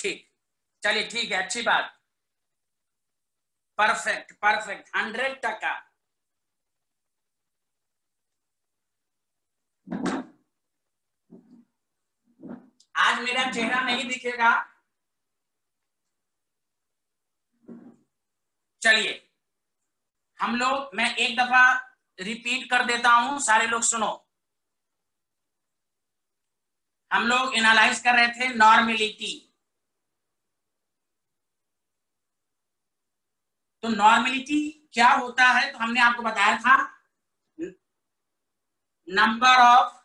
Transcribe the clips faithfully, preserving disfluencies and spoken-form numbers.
ठीक, चलिए ठीक है, अच्छी बात, परफेक्ट परफेक्ट, हंड्रेड टका। आज मेरा चेहरा नहीं दिखेगा, चलिए हम लोग, मैं एक दफा रिपीट कर देता हूं, सारे लोग सुनो। हम लोग एनालाइज कर रहे थे नॉर्मेलिटी। तो नॉर्मेलिटी क्या होता है, तो हमने आपको बताया था number of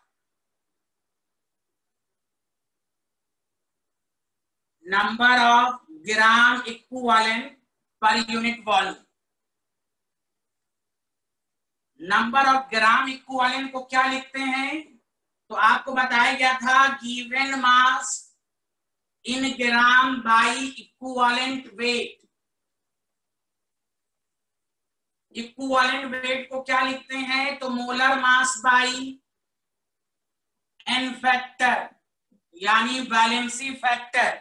number of gram equivalent पर unit volume. Number of gram equivalent को क्या लिखते हैं, तो आपको बताया गया था given mass in gram by equivalent weight. Equivalent weight को क्या लिखते हैं, तो molar mass by n factor, यानी वैलेंसी फैक्टर।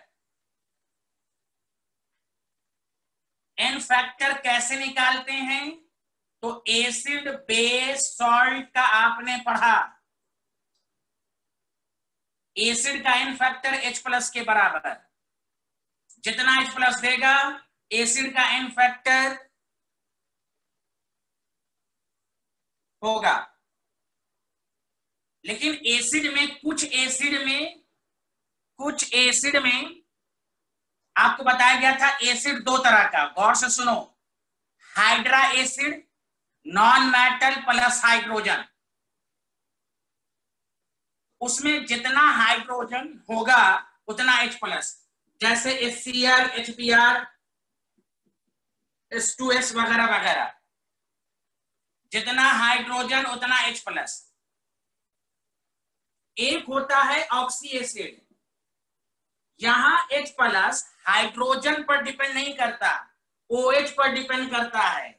एन फैक्टर कैसे निकालते हैं, तो एसिड बेस सॉल्ट का आपने पढ़ा, एसिड का एन फैक्टर H प्लस के बराबर, जितना H प्लस देगा एसिड का एन फैक्टर होगा। लेकिन एसिड में कुछ एसिड में कुछ एसिड में आपको बताया गया था एसिड दो तरह का, गौर से सुनो, hydra acid, non metal plus hydrogen. उसमें जितना हाइड्रोजन होगा उतना H प्लस, जैसे HCl, H B r, S two S वगैरह वगैरह, जितना हाइड्रोजन उतना H प्लस। एक होता है ऑक्सी एसिड, यहां H प्लस हाइड्रोजन पर डिपेंड नहीं करता, OH पर डिपेंड करता है,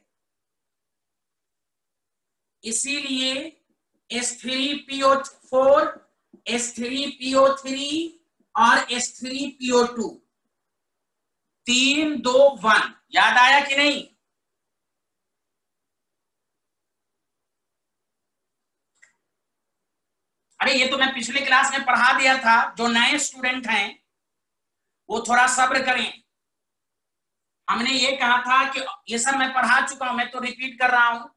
इसीलिए S three P O four, S three P O three और S three P O two, तीन दो वन, याद आया कि नहीं? अरे ये तो मैं पिछले क्लास में पढ़ा दिया था, जो नए स्टूडेंट हैं वो थोड़ा सब्र करें। हमने ये कहा था कि ये सब मैं पढ़ा चुका हूं, मैं तो रिपीट कर रहा हूं,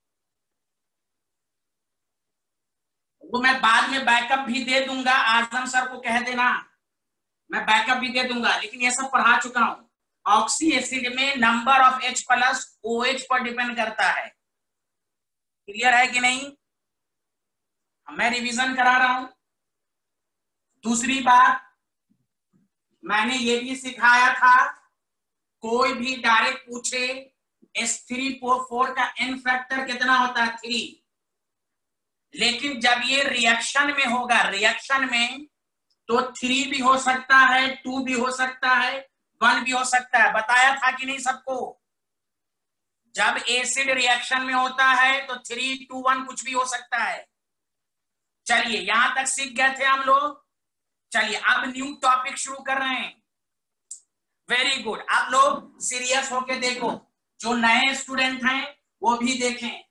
वो मैं बाद में बैकअप भी दे दूंगा, आजम सर को कह देना मैं बैकअप भी दे दूंगा, लेकिन ये सब पढ़ा चुका हूं। ऑक्सी एसिड में number of H plus OH पर डिपेंड करता है, क्लियर है कि नहीं? मैं रिवीजन करा रहा हूं। दूसरी बात, मैंने ये भी सिखाया था, कोई भी डायरेक्ट पूछे एस थ्री फोर का एन फैक्टर कितना होता है, थ्री, लेकिन जब ये रिएक्शन में होगा, रिएक्शन में, तो थ्री भी हो सकता है, टू भी हो सकता है, वन भी हो सकता है, बताया था कि नहीं सबको? जब एसिड रिएक्शन में होता है तो थ्री टू वन कुछ भी हो सकता है। चलिए यहां तक सीख गए थे हम लोग। चलिए अब न्यू टॉपिक शुरू कर रहे हैं। वेरी गुड, आप लोग सीरियस होके देखो, जो नए स्टूडेंट हैं वो भी देखें।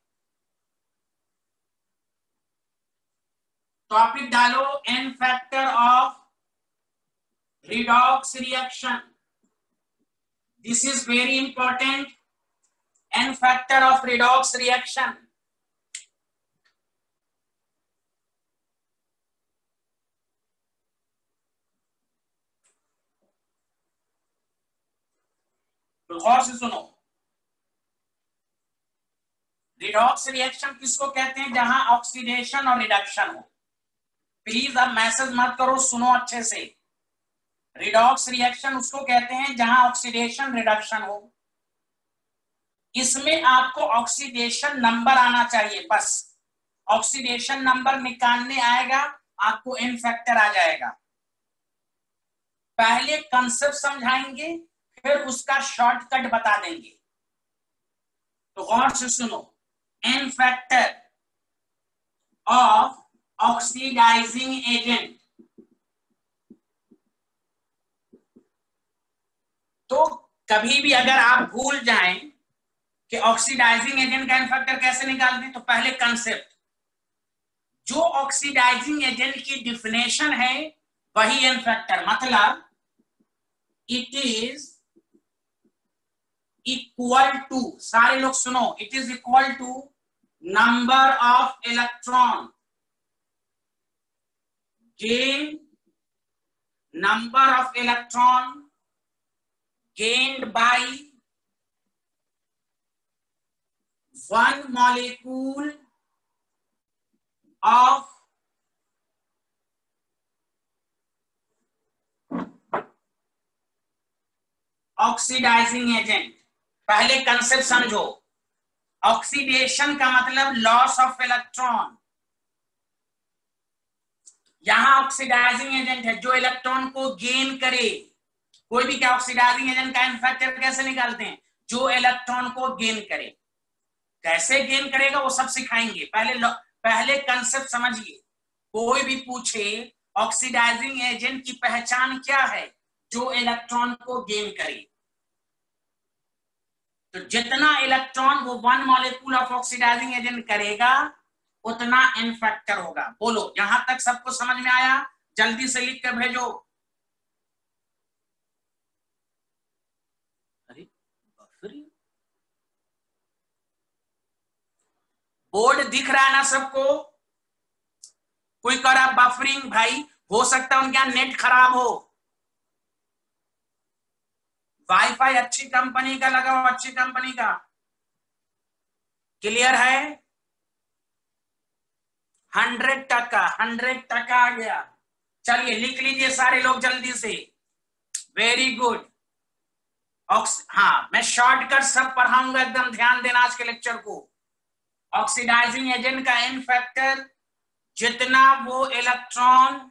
टॉपिक डालो, n factor of redox reaction. This is very important. N factor of redox reaction. तो गौर से सुनो, रिडॉक्स रिएक्शन किसको कहते हैं? जहां ऑक्सीडेशन और रिडक्शन हो। प्लीज अब मैसेज मत करो, सुनो अच्छे से। रिडॉक्स रिएक्शन उसको कहते हैं जहां ऑक्सीडेशन रिडक्शन हो। इसमें आपको ऑक्सीडेशन नंबर आना चाहिए, बस ऑक्सीडेशन नंबर निकालने आएगा आपको एन फैक्टर आ जाएगा। पहले कंसेप्ट समझाएंगे, फिर उसका शॉर्टकट बता देंगे। तो गौर से सुनो, n factor of oxidising agent, कभी भी अगर आप भूल जाएं कि ऑक्सीडाइजिंग एजेंट का एन फैक्टर कैसे निकालते हैं, तो पहले कंसेप्ट, जो ऑक्सीडाइजिंग एजेंट की डिफिनेशन है वही एन फैक्टर, मतलब इट इज इक्वल टू, सारे लोग सुनो, it is equal to number of electron gain, number of electron gained by one molecule of oxidising agent. पहले कंसेप्ट समझो, ऑक्सीडेशन का मतलब लॉस ऑफ इलेक्ट्रॉन। यहां ऑक्सीडाइजिंग एजेंट है जो इलेक्ट्रॉन को गेन करे। कोई भी क्या ऑक्सीडाइजिंग एजेंट का फैक्टर कैसे निकालते हैं, जो इलेक्ट्रॉन को गेन करे। कैसे गेन करेगा वो सब सिखाएंगे, पहले पहले कंसेप्ट समझिए। कोई भी पूछे ऑक्सीडाइजिंग एजेंट की पहचान क्या है, जो इलेक्ट्रॉन को गेन करे। तो जितना इलेक्ट्रॉन वो one molecule of oxidising agent करेगा उतना एन फैक्टर होगा। बोलो यहां तक सबको समझ में आया? जल्दी से लिख कर भेजो। अरे बोर्ड दिख रहा है ना सबको? कोई कह रहा बफरिंग, भाई हो सकता है उनके यहां नेट खराब हो। वाईफाई अच्छी कंपनी का लगाओ, अच्छी कंपनी का। क्लियर है? हंड्रेड टका हंड्रेड टका आ गया। चलिए लिख लीजिए सारे लोग जल्दी से। Very good. हाँ, मैं शॉर्टकट सब पढ़ाऊंगा, एकदम ध्यान देना आज के लेक्चर को। ऑक्सीडाइजिंग एजेंट का एन फैक्टर, जितना वो इलेक्ट्रॉन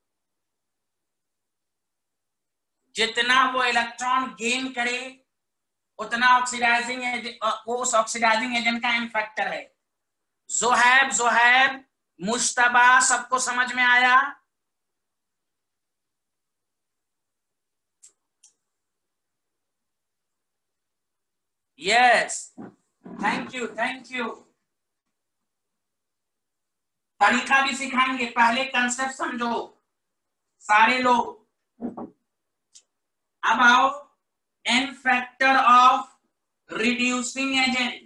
जितना वो इलेक्ट्रॉन गेन करे उतना ऑक्सीडाइजिंग एजेंट, वो उस ऑक्सीडाइजिंग एजेंट का एन फैक्टर है। जोहैब जोहैब मुश्तबा, सबको समझ में आया? Yes, thank you thank you. तरीका भी सिखाएंगे, पहले कंसेप्ट समझो सारे लोग। अब आओ n factor of reducing agent.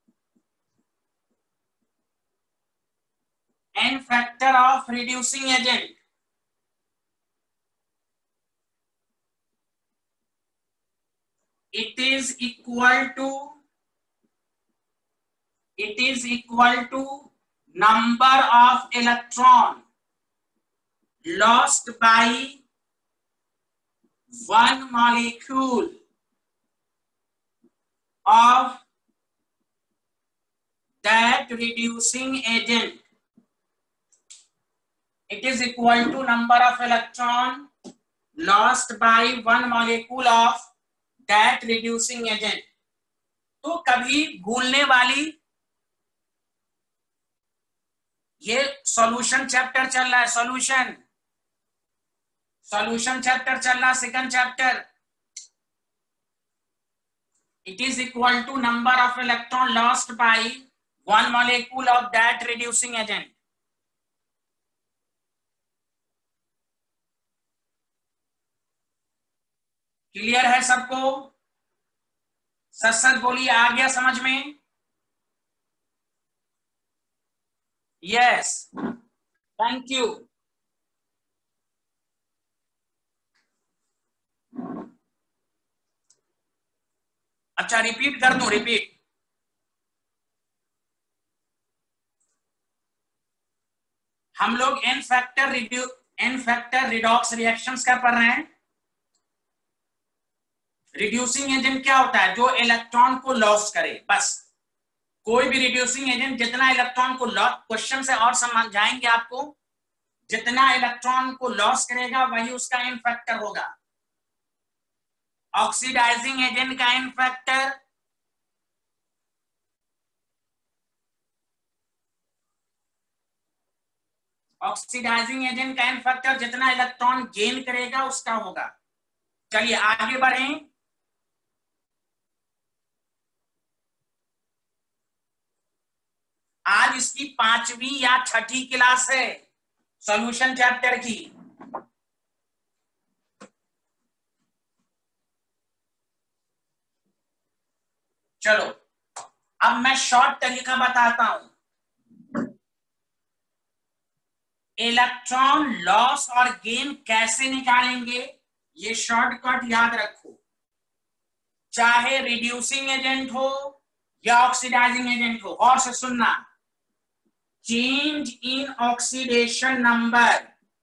N factor of reducing agent, it is equal to it is equal to number of electron lost by one molecule of that reducing agent. It is equal to number of electron lost by one molecule of that reducing agent. तो कभी भूलने वाली, ये solution chapter चल रहा है, solution solution chapter चल रहा है, second chapter. It is equal to number of electron lost by one molecule of that reducing agent. Clear है सबको? सच सच बोलिए, आ गया समझ में? Yes, thank you. अच्छा रिपीट कर दूं, रिपीट। हम लोग एन फैक्टर रिड्यू एन फैक्टर रिडॉक्स रिएक्शंस क्या पढ़ रहे हैं। रिड्यूसिंग एजेंट क्या होता है, जो इलेक्ट्रॉन को लॉस करे, बस। कोई भी रिड्यूसिंग एजेंट जितना इलेक्ट्रॉन को लॉस, क्वेश्चन से और समझाएंगे आपको, जितना इलेक्ट्रॉन को लॉस करेगा वही उसका एन फैक्टर होगा। ऑक्सीडाइजिंग एजेंट का एन फैक्टर ऑक्सीडाइजिंग एजेंट का एन फैक्टर जितना इलेक्ट्रॉन गेन करेगा उसका होगा। चलिए आगे बढ़ें। आज इसकी पांचवी या छठी क्लास है सॉल्यूशन चैप्टर की। चलो अब मैं शॉर्ट तरीका बताता हूं, इलेक्ट्रॉन लॉस और गेन कैसे निकालेंगे। ये शॉर्टकट याद रखो, चाहे रिड्यूसिंग एजेंट हो या ऑक्सीडाइजिंग एजेंट हो। और से सुनना, change in oxidation number,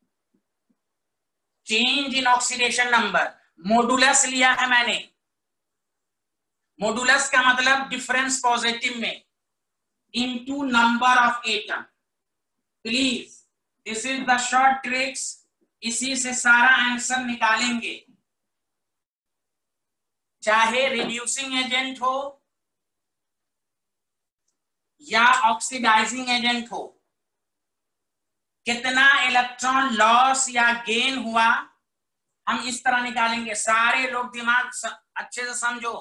change in oxidation number, modulus लिया है मैंने। मॉडुलस का मतलब डिफरेंस पॉजिटिव में, into number of atom. Please this is the short tricks, इसी से सारा आंसर निकालेंगे। चाहे रिड्यूसिंग एजेंट हो या ऑक्सीडाइजिंग एजेंट हो, कितना इलेक्ट्रॉन लॉस या गेन हुआ हम इस तरह निकालेंगे। सारे लोग दिमाग अच्छे से समझो,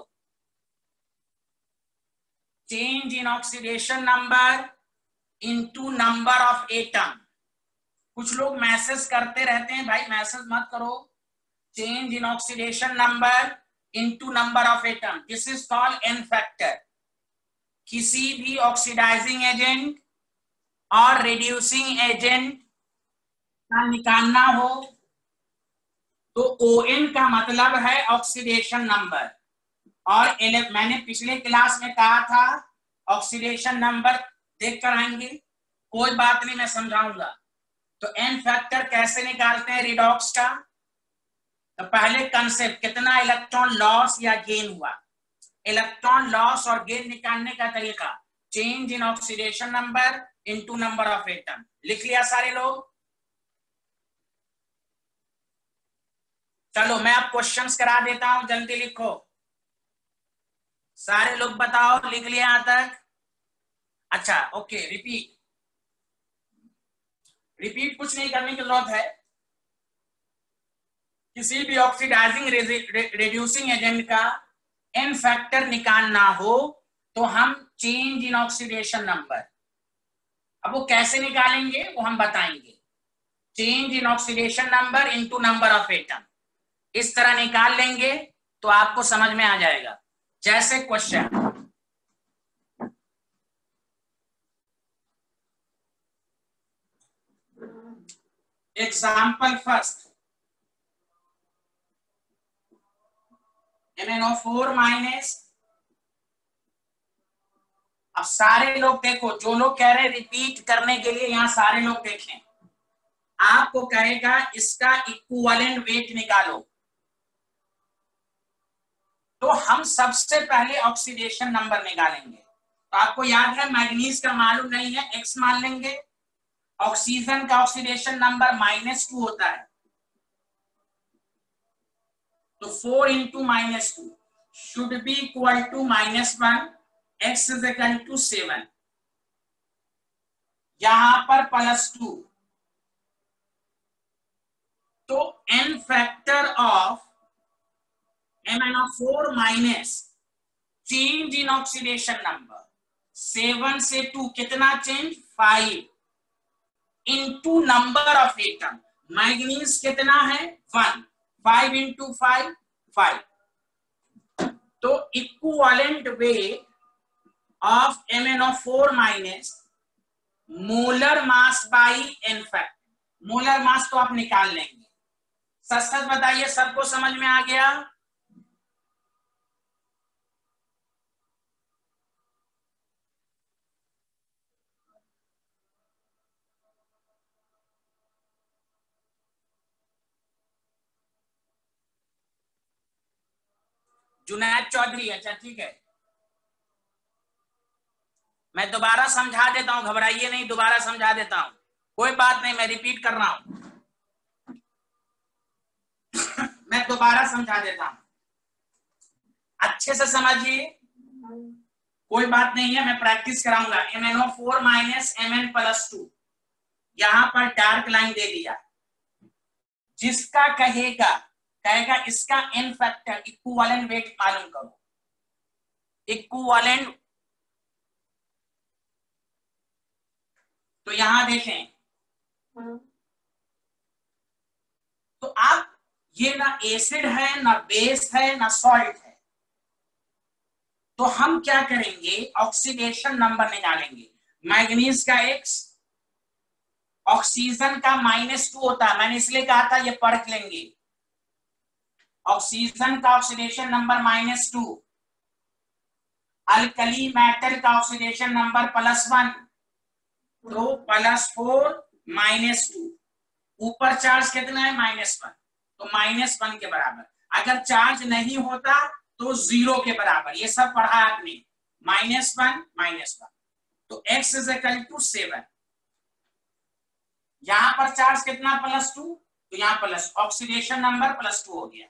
change in oxidation number into number of atom. कुछ लोग मैसेज करते रहते हैं, भाई मैसेज मत करो। Change in oxidation number into number of atom, this is called n factor. किसी भी ऑक्सीडाइजिंग एजेंट और रिड्यूसिंग एजेंट का निकालना हो तो ओ एन का मतलब है ऑक्सीडेशन नंबर। और मैंने पिछले क्लास में कहा था ऑक्सीडेशन नंबर देख कर आएंगे, कोई बात नहीं मैं समझाऊंगा। तो एन फैक्टर कैसे निकालते हैं रिडॉक्स का, तो पहले कंसेप्ट, कितना इलेक्ट्रॉन लॉस या गेन हुआ। इलेक्ट्रॉन लॉस और गेन निकालने का तरीका, change in oxidation number into number of atom. लिख लिया सारे लोग? चलो मैं अब क्वेश्चंस करा देता हूं, जल्दी लिखो। सारे लोग बताओ, लिख लिया यहां तक? अच्छा ओके, रिपीट रिपीट कुछ नहीं करने की जरूरत है। किसी भी ऑक्सीडाइजिंग रिड्यूसिंग एजेंट का एन फैक्टर निकालना हो तो हम चेंज इन ऑक्सीडेशन नंबर, अब वो कैसे निकालेंगे वो हम बताएंगे। Change in oxidation number into number of atom, इस तरह निकाल लेंगे तो आपको समझ में आ जाएगा। जैसे question, example first, M N O four minus. अब सारे लोग देखो, जो लोग कह रहे हैं रिपीट करने के लिए, यहां सारे लोग देखें। आपको कहेगा इसका इक्विवेलेंट वेट निकालो, तो हम सबसे पहले ऑक्सीडेशन नंबर निकालेंगे। तो आपको याद है मैग्नीज का मालूम नहीं है, एक्स मान लेंगे। ऑक्सीजन का ऑक्सीडेशन नंबर माइनस टू होता है, तो four into minus two should be equal to minus one, x is equal to seven, यहां पर प्लस टू। तो n factor of M N O four minus change in oxidation number, seven से two कितना change, five, into number of atom, manganese कितना है one, five into five, five. तो equivalent weight of M N O four minus molar mass by n factor, molar मास तो आप निकाल लेंगे। सच सच बताइए, सबको समझ में आ गया? जुनैद चौधरी, अच्छा ठीक है, मैं दोबारा समझा देता हूं, घबराइए नहीं, दोबारा समझा देता हूं, कोई बात नहीं, मैं रिपीट कर रहा हूं। मैं दोबारा समझा देता हूं, अच्छे से समझिए, कोई बात नहीं है, मैं प्रैक्टिस कराऊंगा। M N O four minus M N plus two, यहां पर डार्क लाइन दे दिया। जिसका कहेगा कहेगा इसका एन फैक्टर इक्विवेलेंट वेट मालूम करो, इक्विवेलेंट तो यहां देखें, तो अब ये ना एसिड है, ना बेस है, ना सॉल्ट है, तो हम क्या करेंगे, ऑक्सीडेशन नंबर निकालेंगे। मैग्नीज का एक्स, ऑक्सीजन का माइनस टू होता है, मैंने इसलिए कहा था ये पढ़ लेंगे। ऑक्सीजन का oxidation number minus two, alkali metal का ऑक्सीडेशन नंबर प्लस वन, तो प्लस फोर माइनस टू, ऊपर चार्ज कितना है माइनस वन, तो माइनस वन के बराबर। अगर चार्ज नहीं होता तो जीरो के बराबर, ये सब पढ़ा आपने, माइनस वन माइनस वन, तो x is equal to seven. यहां पर चार्ज कितना प्लस टू, तो यहां plus, oxidation number plus two हो गया।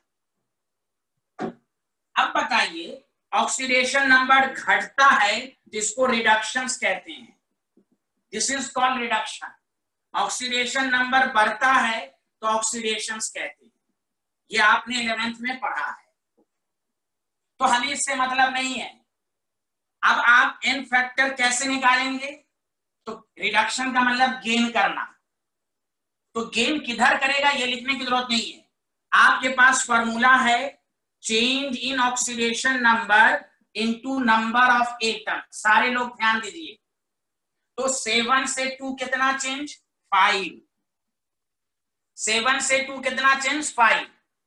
अब बताइए, ऑक्सीडेशन नंबर घटता है जिसको रिडक्शंस कहते हैं, this is called reduction. Oxidation number बढ़ता है तो ऑक्सीडेशंस कहते हैं, ये आपने इलेवेंथ में पढ़ा है, तो हमें इससे मतलब नहीं है। अब आप एन फैक्टर कैसे निकालेंगे, तो रिडक्शन का मतलब गेन करना, तो गेन किधर करेगा ये लिखने की जरूरत नहीं है, आपके पास फॉर्मूला है change in oxidation number into number of atom. सारे लोग ध्यान दीजिए, तो सेवन से टू कितना चेंज, फाइव, सेवन से टू कितना change, five.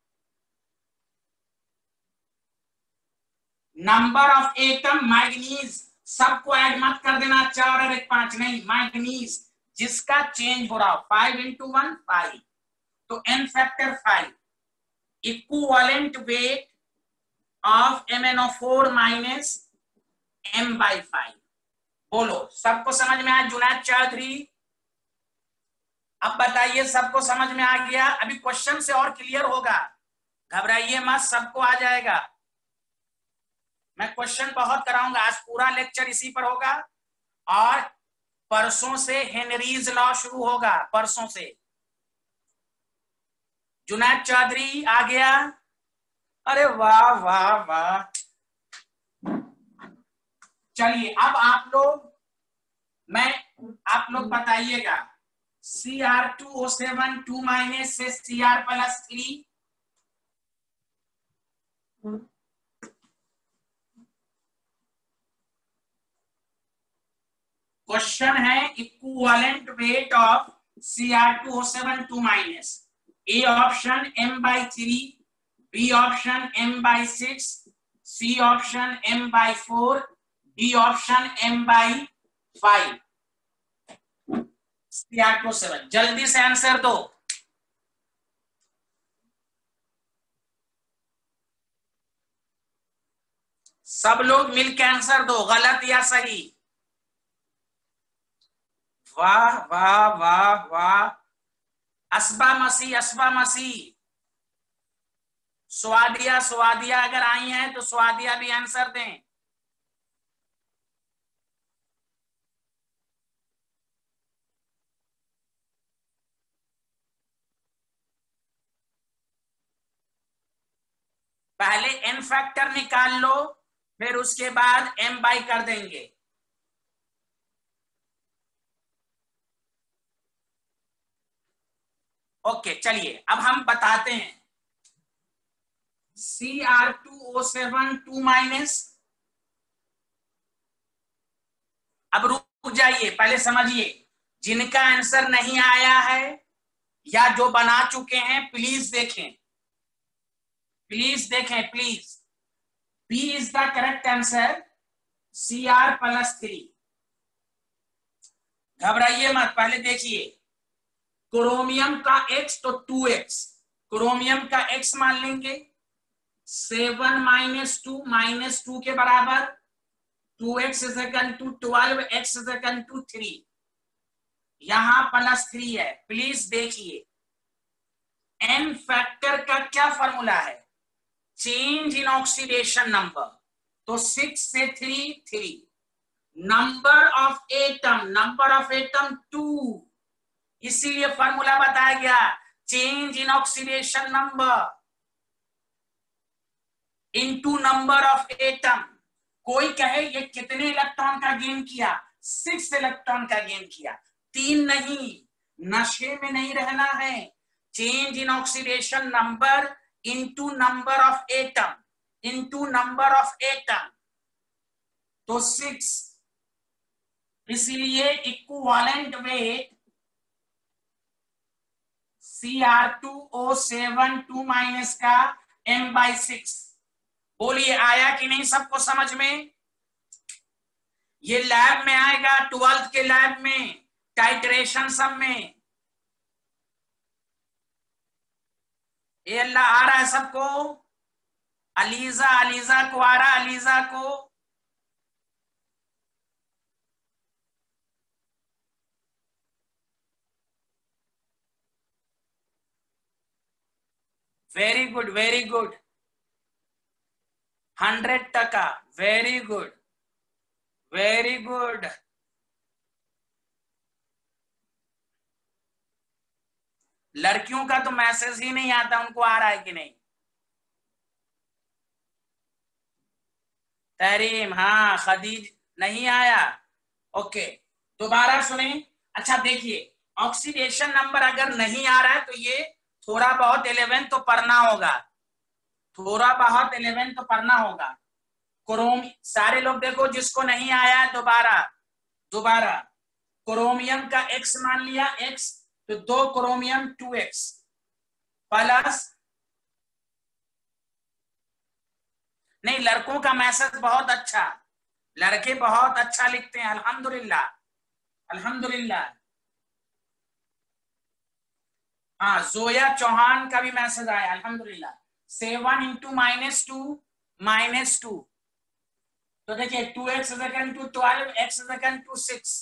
Number of atom manganese, सबको ऐड मत कर देना, चार और एक पांच नहीं, मैग्नीज जिसका चेंज हो रहा हो, फाइव इंटू वन फाइव, तो n factor five, equivalent weight of M N O four minus M by five. बोलो सबको समझ में आया जुनैद चौधरी? अब बताइए सबको समझ में आ गया? अभी क्वेश्चन से और क्लियर होगा, घबराइए मत, सबको आ जाएगा। मैं क्वेश्चन बहुत कराऊंगा, आज पूरा लेक्चर इसी पर होगा, और परसों से हेनरीज लॉ शुरू होगा, परसों से। जुनैद चौधरी आ गया? अरे वाह वाह वाह। चलिए अब आप लोग, मैं आप लोग बताइएगा, C R two O seven two minus से C R plus three, question है equivalent weight of C R two O seven two minus, A option m by three, B option m by six, C option m by four, D option m by five. C R two O seven, जल्दी से answer दो। सब लोग मिलकर answer दो, गलत या सही। वाह वाह वाह वाह। असबा मसी, असबा मसी, स्वादिया, स्वादिया अगर आई हैं तो स्वादिया भी आंसर दें। पहले एन फैक्टर निकाल लो, फिर उसके बाद एम बाई कर देंगे। ओके चलिए अब हम बताते हैं, C R two O seven two minus, अब रुक जाइए, पहले समझिए, जिनका आंसर नहीं आया है या जो बना चुके हैं प्लीज देखें, प्लीज देखें please. B is the correct answer, C R plus three. घबराइए मत, पहले देखिए, क्रोमियम का x तो टू एक्स, क्रोमियम का x मान लेंगे, seven minus two minus two के बराबर, two X is equal to twelve, X is equal to three, यहां प्लस थ्री है। प्लीज देखिए, एन फैक्टर का क्या फॉर्मूला है, चेंज इन ऑक्सीडेशन नंबर, तो सिक्स से three three, number of atom, number of atom two, इसीलिए formula बताया गया, change in oxidation number into number of atom. कोई कहे ये कितने इलेक्ट्रॉन का गेन किया, सिक्स इलेक्ट्रॉन का गेन किया, तीन नहीं, नशे में नहीं रहना है। Change in oxidation number into number of atom, into number of atom. तो सिक्स, इसलिए equivalent weight C R two O seven two minus का एम बाई सिक्स। बोलिए आया कि नहीं सबको समझ में? ये लैब में आएगा, ट्वेल्थ के लैब में, टाइट्रेशन सब में। ये अल्लाह आ रहा है सबको? अलीजा, अलीजा को आ रहा, अलीजा को? Very good, very good, hundred टका, वेरी गुड, वेरी गुड। लड़कियों का तो मैसेज ही नहीं आता, उनको आ रहा है कि नहीं? तहरीम, हाँ, खदीज नहीं आया। ओके, दोबारा सुने। अच्छा देखिए, ऑक्सीडेशन नंबर अगर नहीं आ रहा है तो ये थोड़ा बहुत इलेवन तो पढ़ना होगा, थोड़ा बहुत इलेवन तो पढ़ना होगा। क्रोम, सारे लोग देखो जिसको नहीं आया है, दोबारा दोबारा क्रोमियम का एक्स मान लिया, एक्स, तो दो क्रोमियम टू एक्स प्लस, नहीं लड़कों का मैसेज बहुत अच्छा, लड़के बहुत अच्छा लिखते हैं, अल्हम्दुलिल्लाह, अल्हम्दुलिल्लाह। हाँ, जोया चौहान का भी मैसेज आया, अल्हम्दुलिल्लाह। Seven into minus two, minus two, तो देखिए two X is equal to twelve, X is equal to six,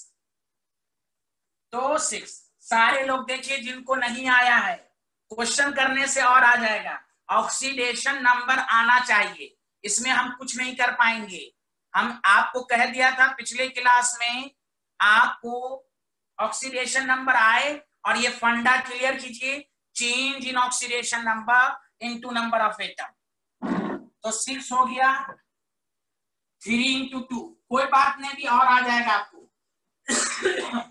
तो सिक्स। सारे लोग देखिए जिनको नहीं आया है, क्वेश्चन करने से और आ जाएगा। ऑक्सीडेशन नंबर आना चाहिए, इसमें हम कुछ नहीं कर पाएंगे। हम आपको कह दिया था पिछले क्लास में, आपको ऑक्सीडेशन नंबर आए और ये फंडा क्लियर कीजिए, change in oxidation number into number of atom. तो सिक्स हो गया, थ्री इंटू टू, कोई बात नहीं, भी और आ जाएगा आपको।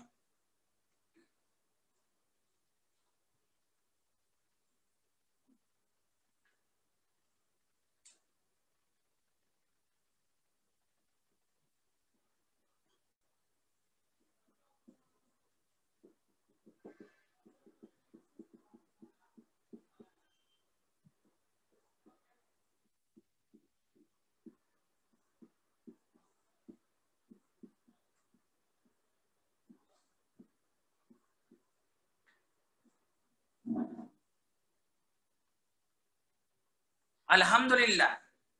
अल्हम्दुलिल्लाह,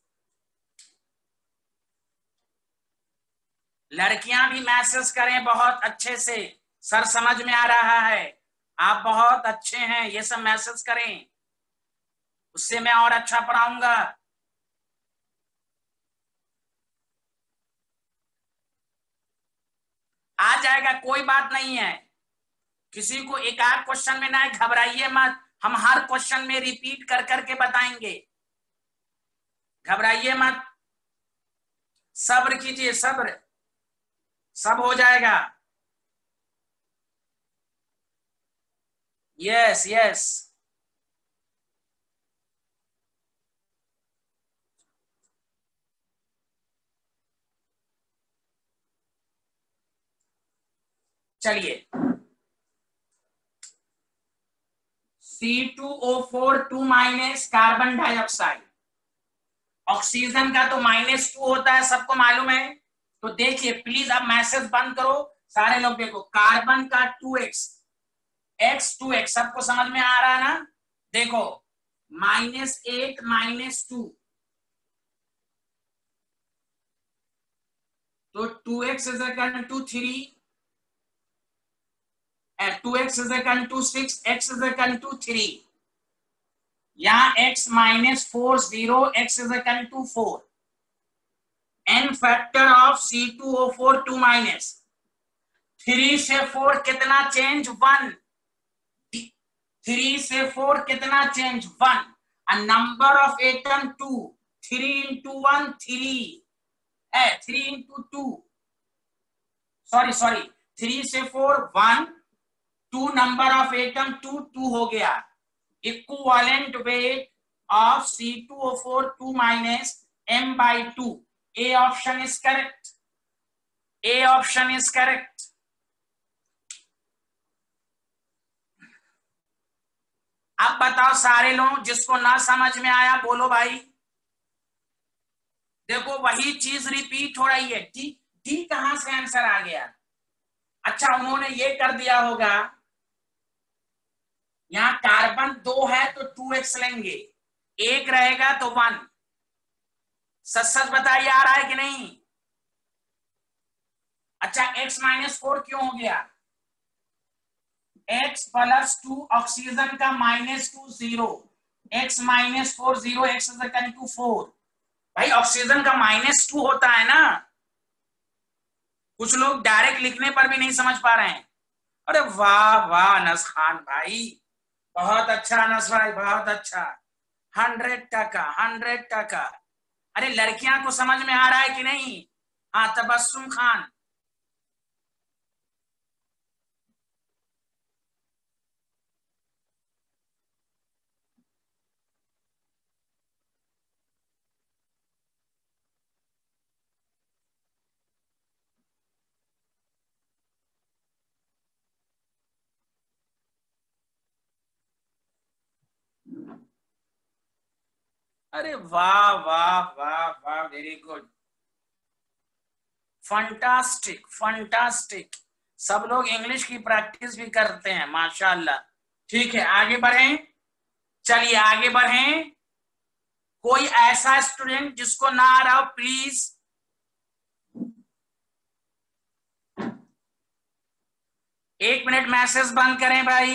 लड़कियां भी मैसेज करें बहुत अच्छे से, सर समझ में आ रहा है, आप बहुत अच्छे हैं, ये सब मैसेज करें, उससे मैं और अच्छा पढ़ाऊंगा। आ जाएगा, कोई बात नहीं है, किसी को एक आध क्वेश्चन में ना घबराइए मत, हम हर क्वेश्चन में रिपीट कर करके बताएंगे, घबराइए मत, सब्र कीजिए, सब्र, सब हो जाएगा। यस यस, चलिए, C two O four two minus carbon dioxide, oxygen का तो माइनस टू होता है, सबको मालूम है। तो देखिए प्लीज अब मैसेज बंद करो, सारे लोग देखो, कार्बन का two X, X two X, सबको समझ में आ रहा है ना? देखो माइनस एट माइनस टू, तो two X is equal to three, two X is equal to six, X is equal to three, यहाँ x minus four, zero, x is equal to four, n factor of C two O four two minus, three से four कितना change? One, three से four कितना change? One, a number of atom two, three into one three, three into two, sorry sorry three से four one, two number of atom two, two हो गया। Equivalent weight of C two O four two minus m by two. A option is correct. A option is correct. अब बताओ सारे लोग, जिसको ना समझ में आया बोलो भाई। देखो वही चीज रिपीट हो रही है। डी डी कहां से आंसर आ गया? अच्छा उन्होंने ये कर दिया होगा, यहां कार्बन दो है तो टू एक्स लेंगे, एक रहेगा तो वन। सच सच बताइए आ रहा है कि नहीं? अच्छा x माइनस फोर क्यों हो गया? x प्लस टू ऑक्सीजन का minus two zero, x minus four zero, x two four. भाई ऑक्सीजन का माइनस टू होता है ना। कुछ लोग डायरेक्ट लिखने पर भी नहीं समझ पा रहे हैं। अरे वाह वाह अनस खान भाई, बहुत अच्छा अनस भाई, बहुत अच्छा। हंड्रेड टका, हंड्रेड टका। अरे लड़कियां को समझ में आ रहा है कि नहीं? हाँ तबस्सुम खान। अरे वाह वाह वाह वाह, वेरी गुड, फंटास्टिक फंटास्टिक। सब लोग इंग्लिश की प्रैक्टिस भी करते हैं माशाल्लाह। ठीक है आगे बढ़ें, चलिए आगे बढ़ें। कोई ऐसा स्टूडेंट जिसको ना आ रहा हो प्लीज एक मिनट मैसेज बंद करें भाई।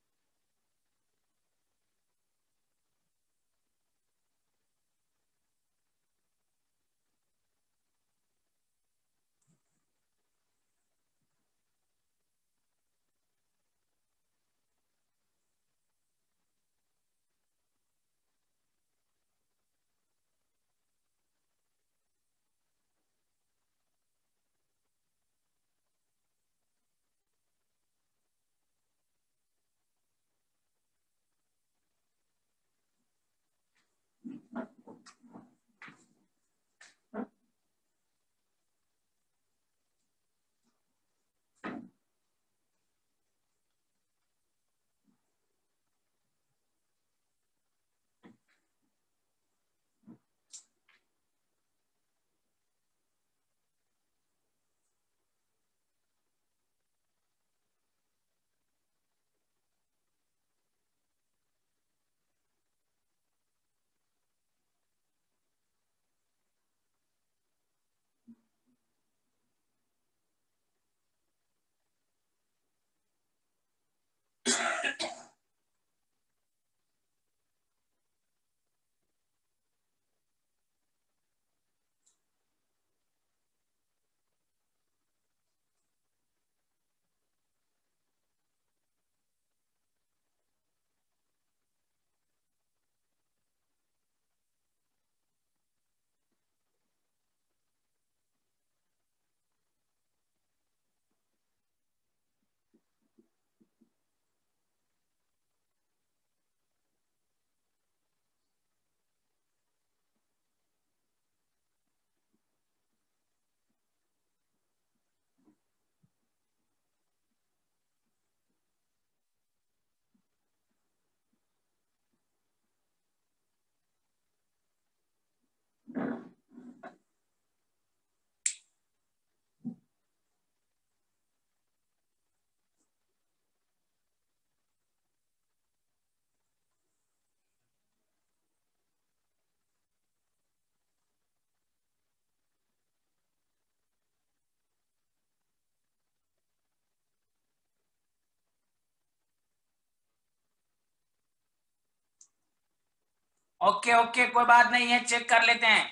ओके ओके कोई बात नहीं है, चेक कर लेते हैं।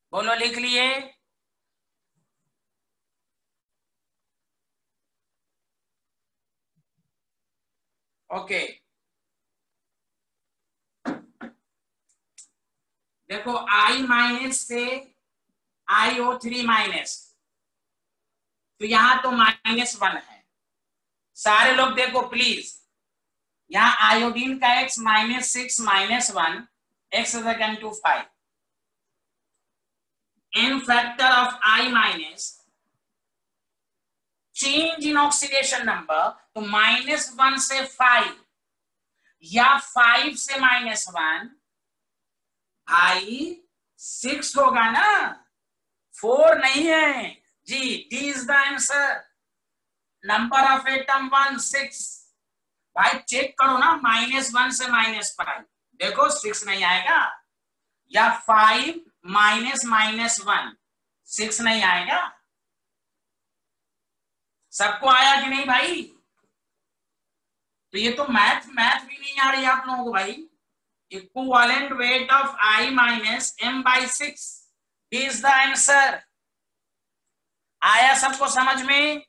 बोलो, लिख लिए? ओके, देखो आई माइनस से आई ओ थ्री माइनस, तो यहां तो माइनस वन है। सारे लोग देखो प्लीज, यहाँ आयोडीन का x minus six minus one, x is equal to five. N factor of I minus change in oxidation number, तो माइनस वन से फाइव या फाइव से माइनस वन, भाई सिक्स होगा ना, फोर नहीं है जी। D is the answer. Number of atom one six. भाई चेक करो ना, माइनस वन से माइनस फाइव, देखो सिक्स नहीं आएगा, या five minus minus one, six नहीं आएगा। सबको आया कि नहीं भाई? तो ये तो मैथ मैथ भी नहीं आ रही आप लोगों को भाई। Equivalent weight of I minus M by six is the answer. आया सबको समझ में?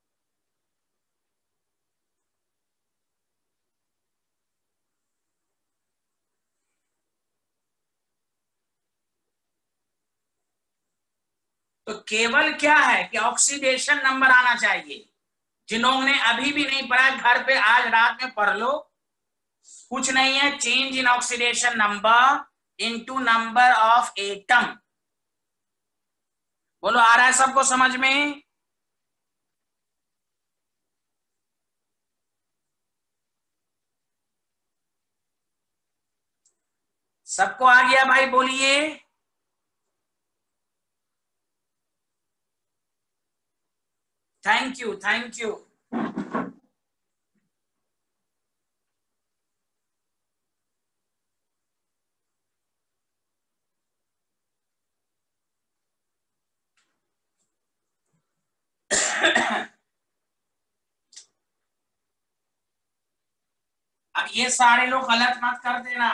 तो केवल क्या है कि ऑक्सीडेशन नंबर आना चाहिए। जिन्होंने अभी भी नहीं पढ़ा, घर पे आज रात में पढ़ लो। कुछ नहीं है, change in oxidation number into number of atom. बोलो, आ रहा है सबको समझ में? सबको आ गया भाई? बोलिए। Thank you, thank you. अब ये सारे लोग गलत मत कर देना।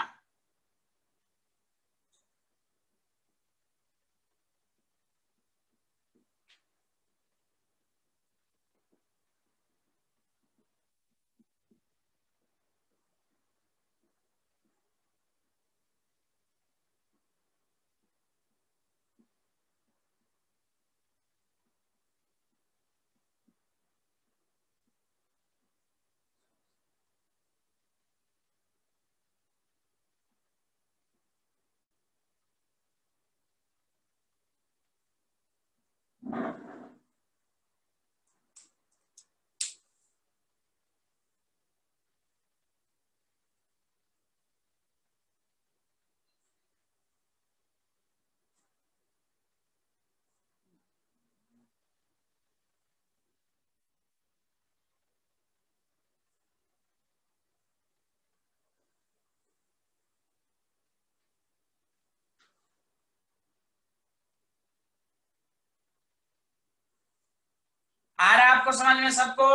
आ रहा है आपको समझ में सबको?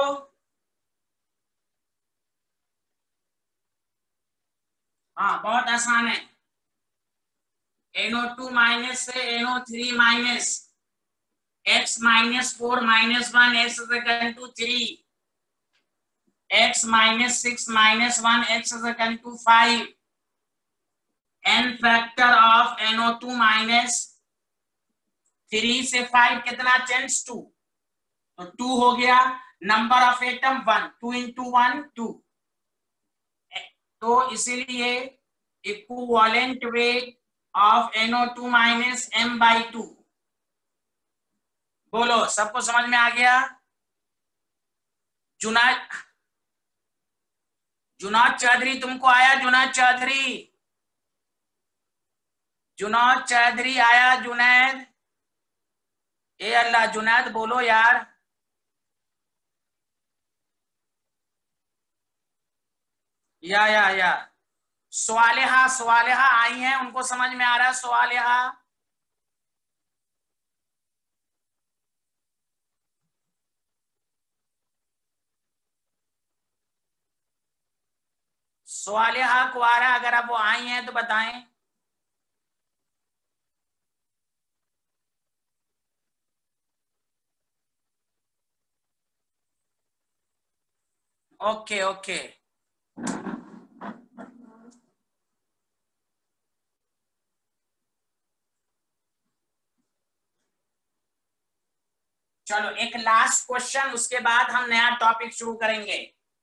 हाँ, बहुत आसान है। एन ओ टू माइनस से N O three minus, x minus four minus one, x is equal to three, x minus six minus one, x is equal to five. N factor of N O two minus three से five कितना? Tens two, तो two हो गया। Number of atom one, two into one two, तो इसीलिए equivalent weight of N O two minus M by to. बोलो, सबको समझ में आ गया? जुनाद जुनाद चौधरी, तुमको आया? जुनाद चौधरी, जुनाद चौधरी आया? जुनैद, ए अल्लाह, जुनैद बोलो यार। या या या स्वालिहा, स्वालिहा आई हैं, उनको समझ में आ रहा है? स्वालिहा, स्वालिहा को आ रहा है? अगर अब वो आई हैं तो बताएं। ओके ओके चलो एक लास्ट क्वेश्चन, उसके बाद हम नया टॉपिक शुरू करेंगे।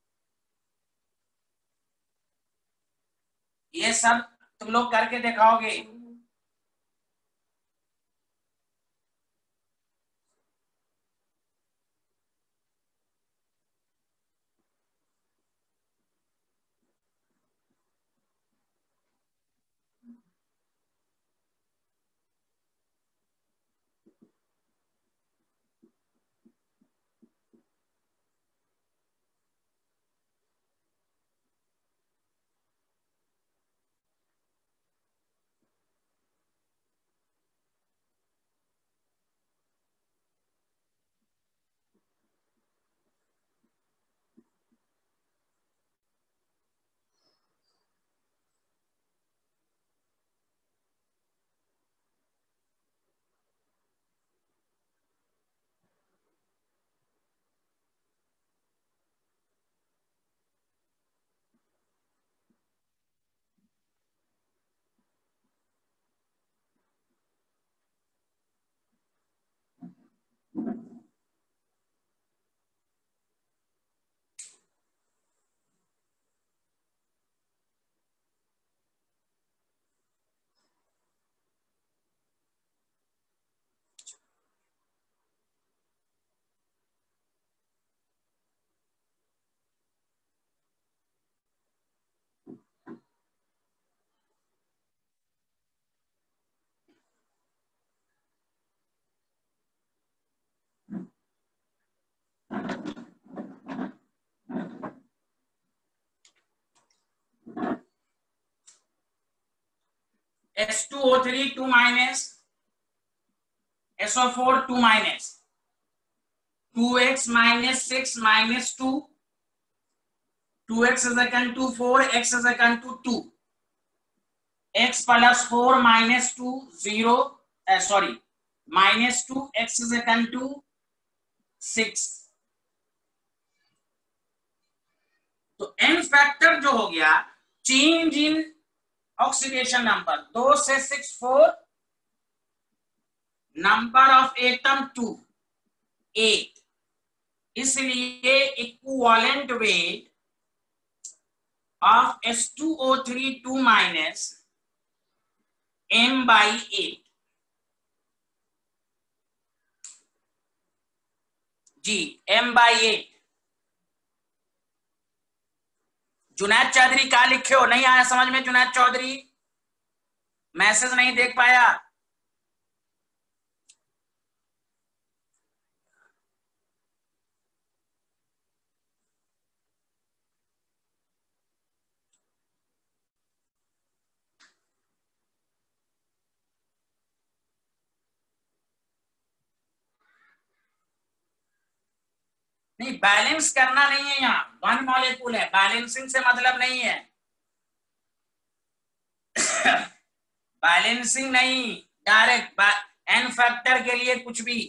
ये सब तुम लोग करके दिखाओगे। S two O three two minus S O four two minus two x minus six minus two two x is equal to four, x is equal to two, x plus four minus two zero, uh, sorry minus two, x is equal to six। तो n factor जो हो गया change in oxidation number, दो से six four, number of atom two eight, इसलिए equivalent weight of S two O three two minus m by eight जी, m by eight। Junaid Chaudhary क्या लिखे हो? नहीं आया समझ में जुनैद चौधरी? मैसेज नहीं देख पाया? नहीं, बैलेंस करना नहीं है, यहाँ वन मॉलिक्यूल है, बैलेंसिंग से मतलब नहीं है। बैलेंसिंग नहीं, डायरेक्ट एन फैक्टर के लिए कुछ भी,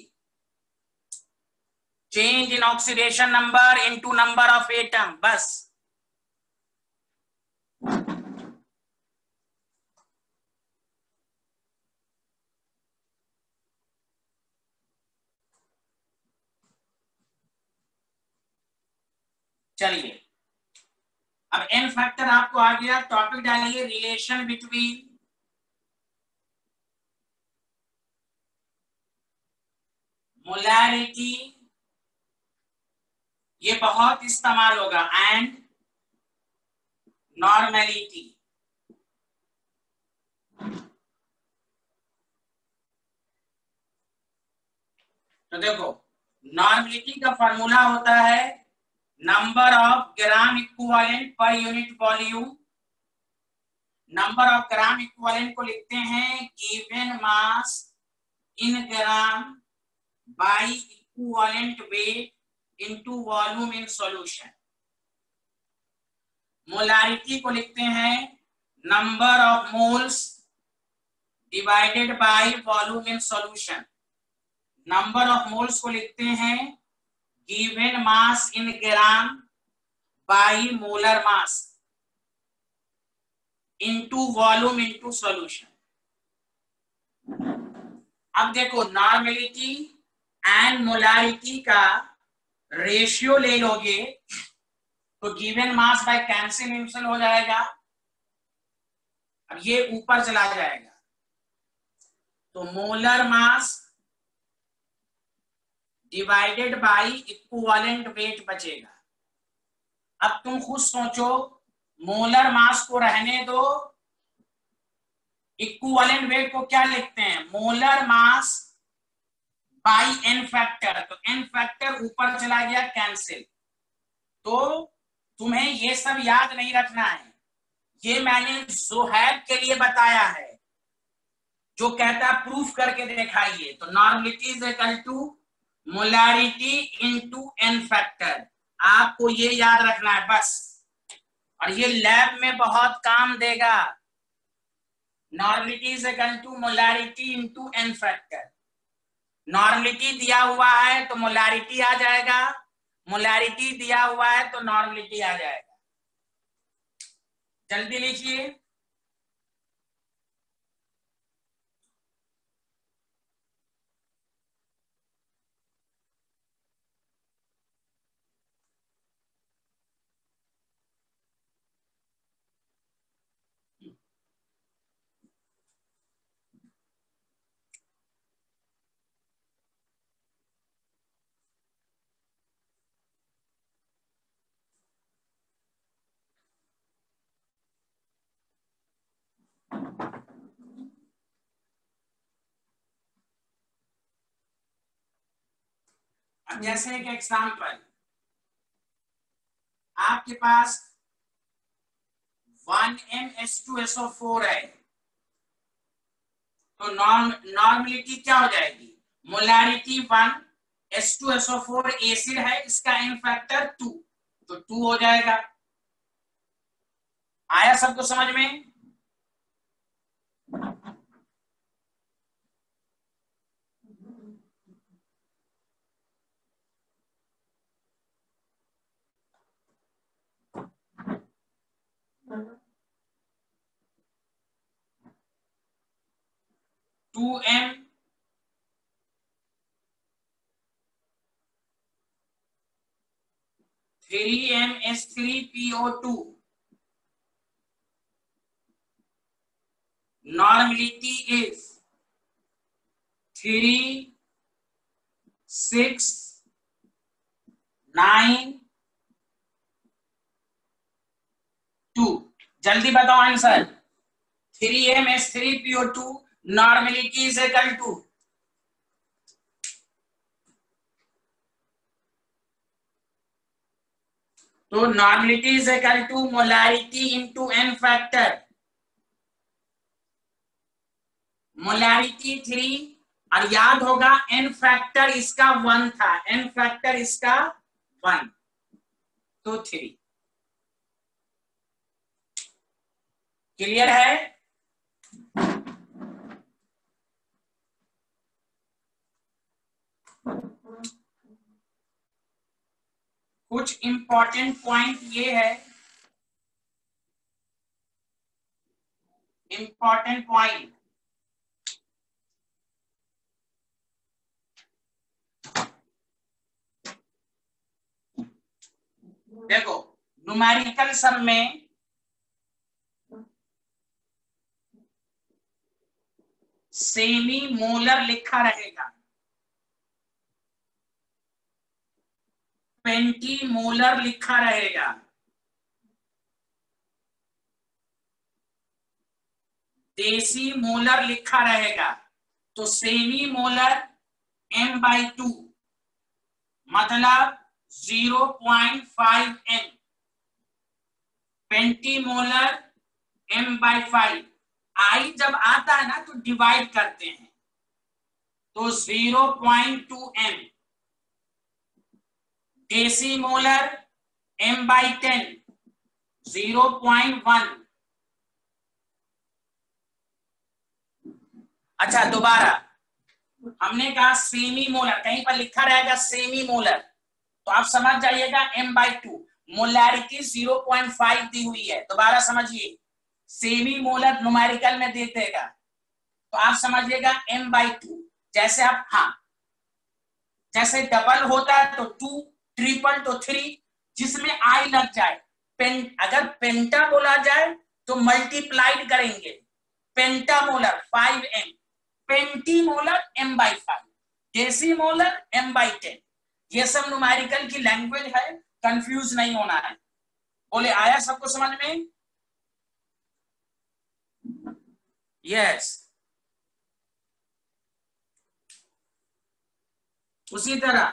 change in oxidation number into number of atom, बस। चलिए अब एन फैक्टर आपको आ गया, टॉपिक डालिए रिलेशन बिटवीन मोलैरिटी, ये बहुत इस्तेमाल होगा, एंड नॉर्मेलिटी। तो देखो नॉर्मेलिटी का फॉर्मूला होता है नंबर ऑफ ग्राम इक्विवेलेंट पर unit volume. Number of gram equivalent को लिखते हैं given mass in gram by equivalent weight into volume in solution. Molarity को लिखते हैं number of moles divided by volume in solution. Number of moles को लिखते हैं given mass in gram by molar mass into volume into solution. अब देखो normality and molarity का ratio ले लोगे तो given mass by cancel cancel हो जाएगा। अब ये ऊपर चला जाएगा तो molar mass divided by equivalent weight बचेगा। अब तुम खुद सोचो, मोलर मास को रहने दो, इक्विवेलेंट वेट को क्या लिखते हैं, molar mass by n factor. तो एन फैक्टर ऊपर चला गया कैंसिल। तो तुम्हें ये सब याद नहीं रखना है, ये मैंने ज़ोहैब के लिए बताया है जो कहता है प्रूफ करके दिखाइए। तो normality is equal to molarity into n factor, आपको ये याद रखना है बस, और ये लैब में बहुत काम देगा। Normality is equal to molarity into n factor. Normality दिया हुआ है तो मोलारिटी आ जाएगा, मोलारिटी दिया हुआ है तो नॉर्मलिटी आ जाएगा। जल्दी लिखिए। अब जैसे एक एग्जांपल, आपके पास one m S two S O four है तो नॉर्म नॉर्मलिटी क्या हो जाएगी, molarity one, S two S O four acid है, इसका एन फैक्टर टू, तो टू हो जाएगा। आया सबको समझ में? Two m three m S three P O two, normality is three six nine two. जल्दी बताओ answer. Three m S three P O two, normality is equal to, तो normality is equal to molarity into n factor. Molarity three, और याद होगा n factor इसका one था, n factor इसका one, तो थ्री। क्लियर है? कुछ इंपॉर्टेंट पॉइंट ये है, इंपॉर्टेंट पॉइंट, देखो न्यूमेरिकल सम में सेमी मोलर लिखा रहेगा, पेंटी मोलर लिखा रहेगा, देसी मोलर लिखा रहेगा। तो semi molar m by two मतलब zero point five m, penti molar m by five. आई जब आता है ना तो डिवाइड करते हैं, तो zero point two m, deci molar m by ten zero point one. अच्छा दोबारा, हमने कहा सेमी मोलर, कहीं पर लिखा रहेगा सेमी मोलर, तो आप समझ जाइएगा m by two, molarity zero point five दी हुई है। दोबारा समझिए, सेमी मोलर न्यूमेरिकल में दे देगा तो आप समझिएगा m बाई टू। जैसे आप, हाँ, जैसे डबल होता है तो टू, ट्रिपल तो थ्री, जिसमें आई लग जाए। पेन, अगर पेंटा बोला जाए तो मल्टीप्लाइड करेंगे, pentamolar five m, pentimolar m by five, decimolar m by ten. ये सब न्यूमेरिकल की लैंग्वेज है, कंफ्यूज नहीं होना है। बोले आया सबको समझ में? यस। उसी तरह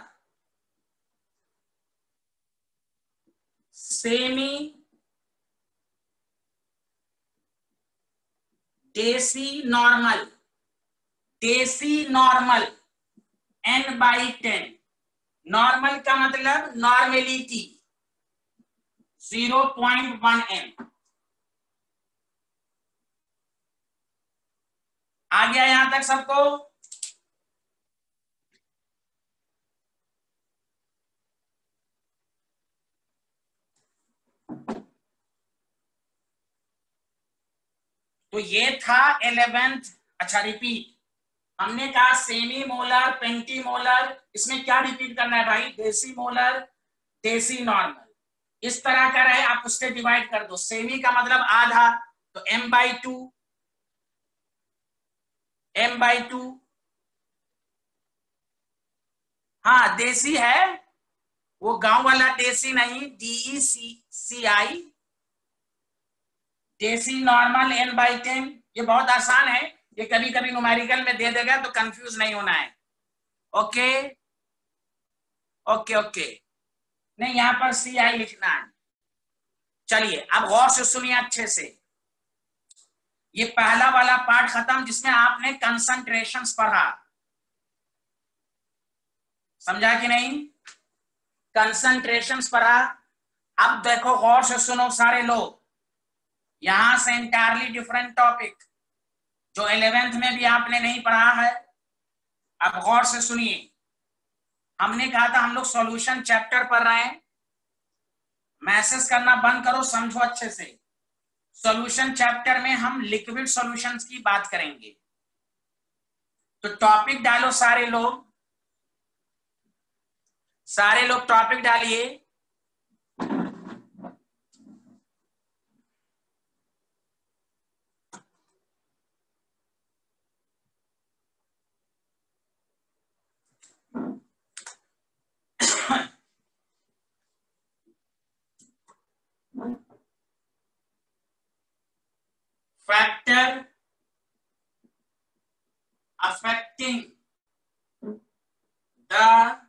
semi deci normal, deci normal n by ten. Normal का मतलब normality zero point one m. आ गया यहां तक सबको? तो ये था इलेवेंथ। अच्छा रिपीट, हमने कहा सेमी मोलर, पेंटी मोलर, इसमें क्या रिपीट करना है भाई? देसी मोलर, देसी नॉर्मल। इस तरह का रहे आप उससे डिवाइड कर दो। सेमी का मतलब आधा, तो m by two, m by two. हाँ देसी है, वो गांव वाला देसी नहीं, डीई सी सी आई, देसी नॉर्मल n बाई टेन। ये बहुत आसान है, ये कभी कभी न्यूमेरिकल में दे देगा तो कंफ्यूज नहीं होना है। ओके ओके ओके, नहीं यहां पर सी आई लिखना है। चलिए अब गौर से सुनिए अच्छे से। ये पहला वाला पार्ट खत्म जिसमें आपने कंसंट्रेशंस पढ़ा, समझा कि नहीं? कंसंट्रेशंस पढ़ा। अब देखो गौर से सुनो सारे लोग, यहां से इंटायरली डिफरेंट टॉपिक जो इलेवेंथ में भी आपने नहीं पढ़ा है। अब गौर से सुनिए, हमने कहा था हम लोग सॉल्यूशन चैप्टर पढ़ रहे हैं। मैसेज करना बंद करो, समझो अच्छे से। सॉल्यूशन चैप्टर में हम लिक्विड सॉल्यूशंस की बात करेंगे। तो टॉपिक डालो सारे लोग, सारे लोग टॉपिक डालिए। Factor affecting the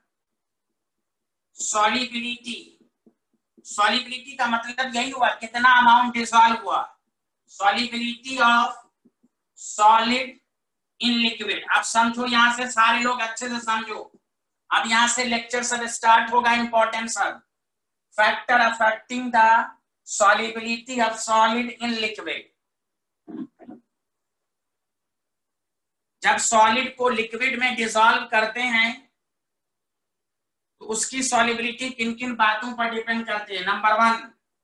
solubility. Solubility का मतलब यही हुआ कितना अमाउंट डिसॉल्व हुआ, solubility of solid in liquid. अब समझो, यहां से सारे लोग अच्छे से समझो। अब यहां से लेक्चर सब स्टार्ट होगा, इंपॉर्टेंट सब। Factor affecting the solubility of solid in liquid. जब सॉलिड को लिक्विड में डिसॉल्व करते हैं तो उसकी सॉल्युबिलिटी किन किन बातों पर डिपेंड करती है? Number one,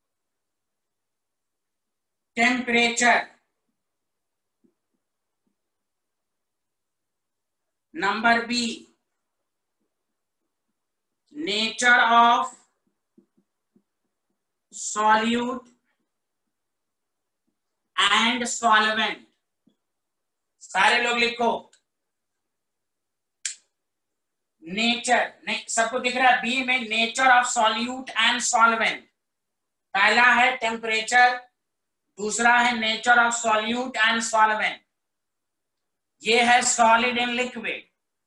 temperature. Number B, nature of solute and solvent. सारे लोग लिखो, नेचर, नहीं सबको दिख रहा है? बी में nature of solute and solvent. पहला है टेम्परेचर, दूसरा है nature of solute and solvent. ये है सॉलिड इन लिक्विड।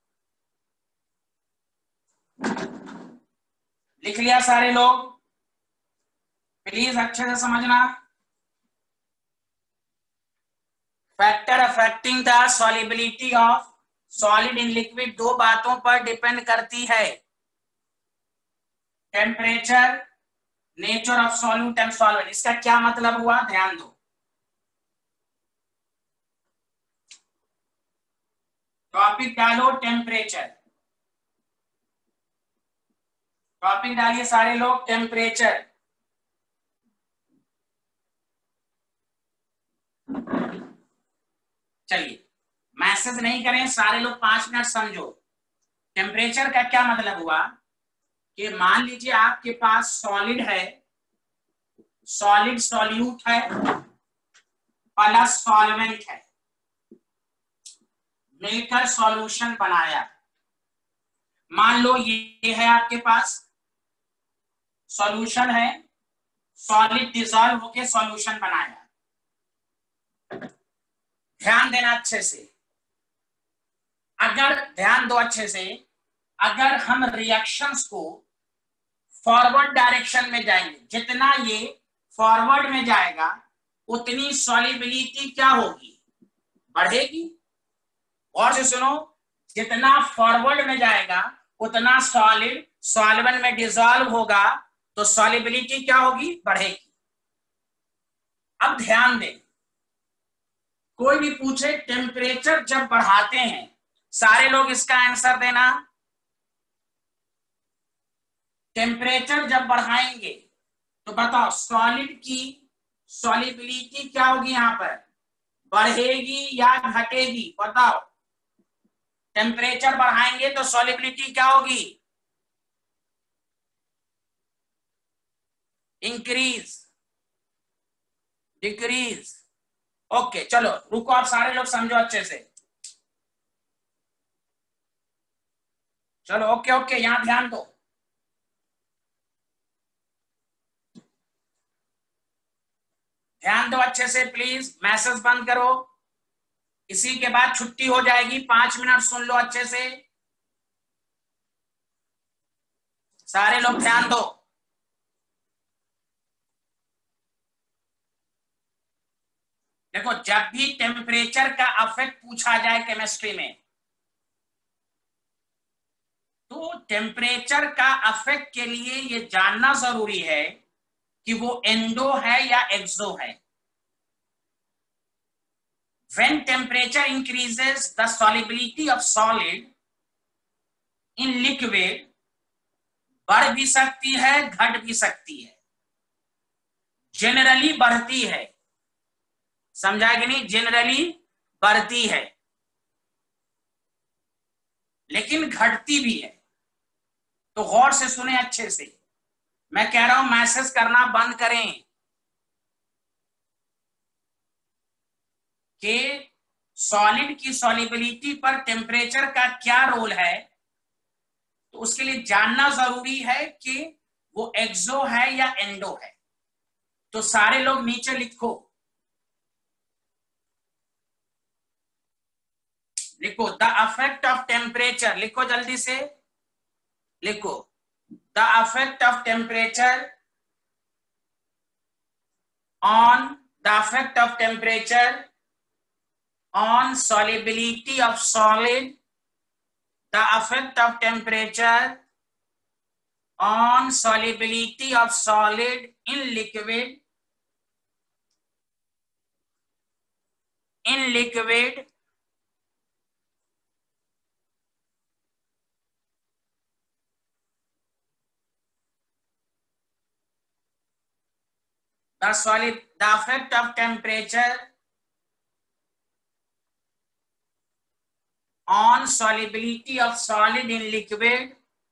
लिख लिया सारे लोग? प्लीज अच्छे से समझना। Factor affecting the solubility of solid in liquid दो बातों पर डिपेंड करती है, temperature, nature of solute and solvent. इसका क्या मतलब हुआ, ध्यान दो। टॉपिक डालो टेम्परेचर, टॉपिक डालिए सारे लोग टेम्परेचर। चलिए मैसेज नहीं करें सारे लोग, पांच मिनट समझो। टेम्परेचर का क्या मतलब हुआ कि मान लीजिए आपके पास सॉलिड है, सॉलिड सॉल्यूट है प्लस सॉल्वेंट है, मिलकर सॉल्यूशन बनाया। मान लो ये है आपके पास सॉल्यूशन है, सॉलिड डिसॉल्व होके सॉल्यूशन बनाया। ध्यान देना अच्छे से, अगर ध्यान दो अच्छे से, अगर हम रिएक्शंस को फॉरवर्ड डायरेक्शन में जाएंगे, जितना ये फॉरवर्ड में जाएगा उतनी सॉल्युबिलिटी क्या होगी, बढ़ेगी। और से सुनो, जितना फॉरवर्ड में जाएगा उतना सॉलिड सॉल्वेंट में डिसॉल्व होगा, तो सॉल्युबिलिटी क्या होगी, बढ़ेगी। अब ध्यान दें, कोई भी पूछे टेम्परेचर जब बढ़ाते हैं, सारे लोग इसका आंसर देना। टेम्परेचर जब बढ़ाएंगे तो बताओ सॉलिड की सॉल्युबिलिटी क्या होगी, यहां पर बढ़ेगी या घटेगी, बताओ। टेम्परेचर बढ़ाएंगे तो सॉल्युबिलिटी क्या होगी, इंक्रीज, डिक्रीज। ओके चलो रुको, आप सारे लोग समझो अच्छे से। चलो ओके ओके, यहां ध्यान दो। ध्यान दो अच्छे से प्लीज, मैसेज बंद करो, इसी के बाद छुट्टी हो जाएगी। पांच मिनट सुन लो अच्छे से, सारे लोग ध्यान दो। देखो जब भी टेम्परेचर का अफेक्ट पूछा जाए केमिस्ट्री में, तो टेम्परेचर का अफेक्ट के लिए ये जानना जरूरी है कि वो एंडो है या एक्सो है। When temperature increases, the solubility of solid in liquid बढ़ भी सकती है, घट भी सकती है। जनरली बढ़ती है, समझा कि नहीं, जनरली बढ़ती है, लेकिन घटती भी है। तो गौर से सुने अच्छे से, मैं कह रहा हूं मैसेज करना बंद करें कि सॉलिड की सॉल्युबिलिटी पर टेम्परेचर का क्या रोल है। तो उसके लिए जानना जरूरी है कि वो एक्सो है या एंडो है। तो सारे लोग नीचे लिखो, लिखो द अफेक्ट ऑफ टेम्परेचर, लिखो जल्दी से, लिखो the effect of temperature on the effect of temperature on solubility of solid, the effect of temperature on solubility of solid in liquid, in liquid the solid the effect of temperature on solubility of solid in liquid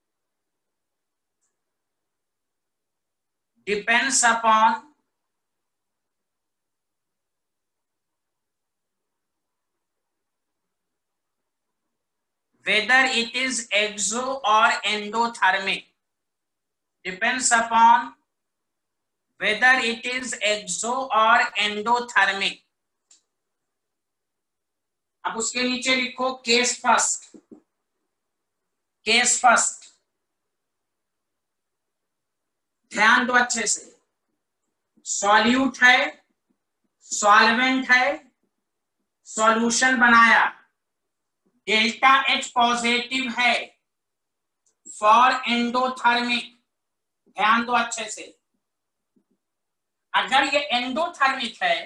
depends upon whether it is exo or endothermic, depends upon whether it is exo or endothermic। अब उसके नीचे लिखो case first, case first, ध्यान दो अच्छे से। Solute है, solvent है, सॉल्यूशन बनाया, डेल्टा एच पॉजिटिव है फॉर एंडोथर्मिक। ध्यान दो अच्छे से, अगर ये एंडोथर्मिक है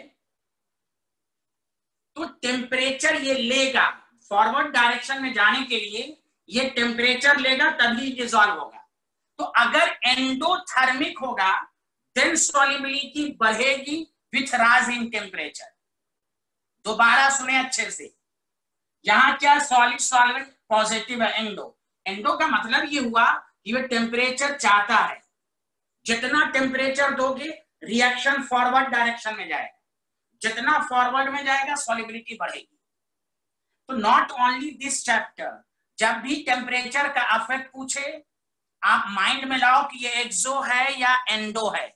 तो टेम्परेचर ये लेगा, फॉरवर्ड डायरेक्शन में जाने के लिए ये टेम्परेचर लेगा तभी डिसॉल्व होगा। तो अगर एंडोथर्मिक होगा देन सॉल्युबिलिटी बढ़ेगी विथ राइज इन टेम्परेचर। दोबारा सुने अच्छे से, यहाँ क्या सॉलिड सॉल्वेंट पॉजिटिव है, एंडो। एंडो का मतलब ये हुआ कि वह टेम्परेचर चाहता है, जितना टेम्परेचर दोगे रिएक्शन फॉरवर्ड डायरेक्शन में जाएगा, जितना फॉरवर्ड में जाएगा सॉलिबिलिटी बढ़ेगी। तो नॉट ओनली दिस चैप्टर, जब भी टेम्परेचर का अफेक्ट पूछे आप माइंड में लाओ कि ये एक्सो है या एंडो है।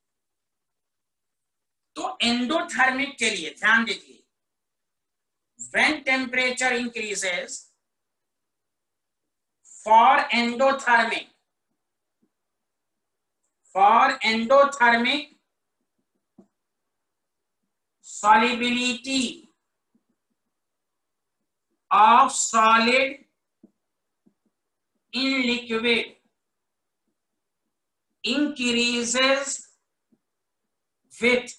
तो एंडोथर्मिक के लिए ध्यान दीजिए, when temperature increases for endothermic for endothermic solubility of solid in liquid increases with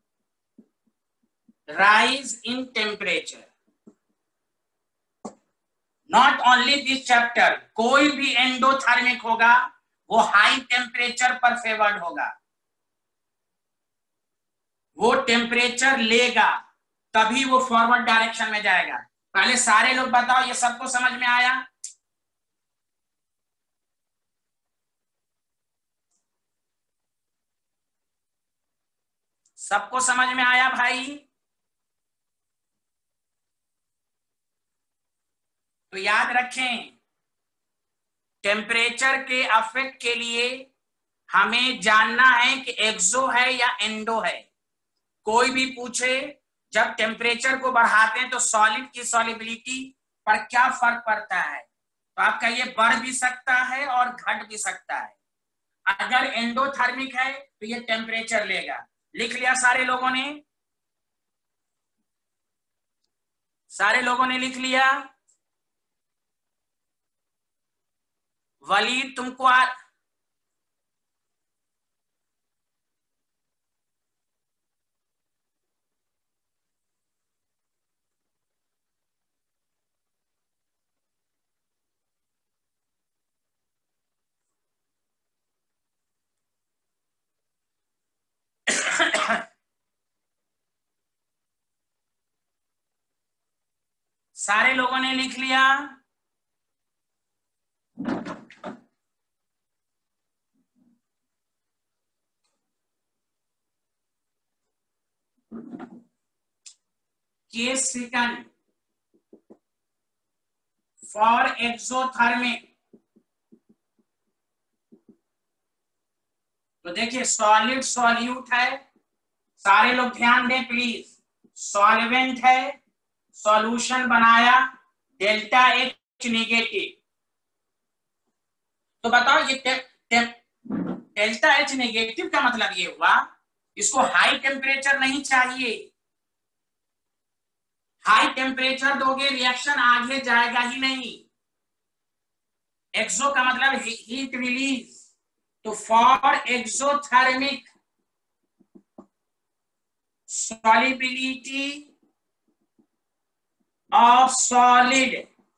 rise in temperature। Not only this chapter, कोई भी एंडोथर्मिक होगा वो हाई टेम्परेचर पर फेवर्ड होगा, वो टेम्परेचर लेगा तभी वो फॉरवर्ड डायरेक्शन में जाएगा। पहले सारे लोग बताओ ये सबको समझ में आया? सबको समझ में आया भाई? तो याद रखें, टेम्परेचर के अफेक्ट के लिए हमें जानना है कि एक्सो है या एंडो है। कोई भी पूछे जब टेम्परेचर को बढ़ाते हैं तो सॉलिड की सॉलिबिलिटी पर क्या फर्क पड़ता है, तो आप कहिए बढ़ भी सकता है और घट भी सकता है। अगर एंडोथर्मिक है तो ये टेम्परेचर लेगा। लिख लिया सारे लोगों ने? सारे लोगों ने लिख लिया? वलीद तुमको आ... सारे लोगों ने लिख लिया? केस सेकंड फॉर एक्सोथर्मिक, तो देखिए सॉलिड सॉल्यूट है, सारे लोग ध्यान दें प्लीज, सॉल्वेंट है, सॉल्यूशन बनाया, डेल्टा एच नेगेटिव। तो बताओ ये टे, टे, डेल्टा एच नेगेटिव का मतलब ये हुआ इसको हाई टेम्परेचर नहीं चाहिए। हाई टेम्परेचर दोगे रिएक्शन आगे जाएगा ही नहीं। एक्सो का मतलब हीट रिलीज। तो for exothermic solubility of solid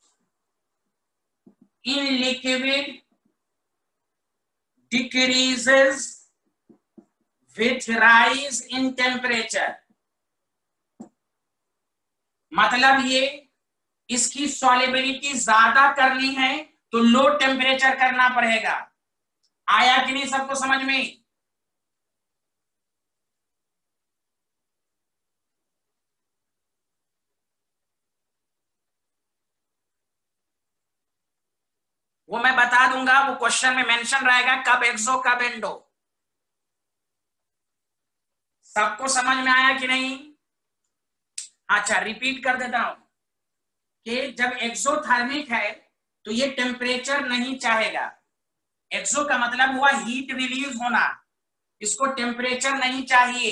in liquid decreases with rise in temperature। मतलब ये इसकी सॉलिबिलिटी ज्यादा करनी है तो लो टेम्परेचर करना पड़ेगा। आया कि नहीं सबको समझ में? वो मैं बता दूंगा, वो क्वेश्चन में मेंशन रहेगा कब एक्सो कब एंडो। सबको समझ में आया कि नहीं? अच्छा रिपीट कर देता हूं कि जब एक्सोथर्मिक है तो ये टेम्परेचर नहीं चाहेगा। एक्सो का मतलब हुआ हीट रिलीज होना, इसको टेम्परेचर नहीं चाहिए।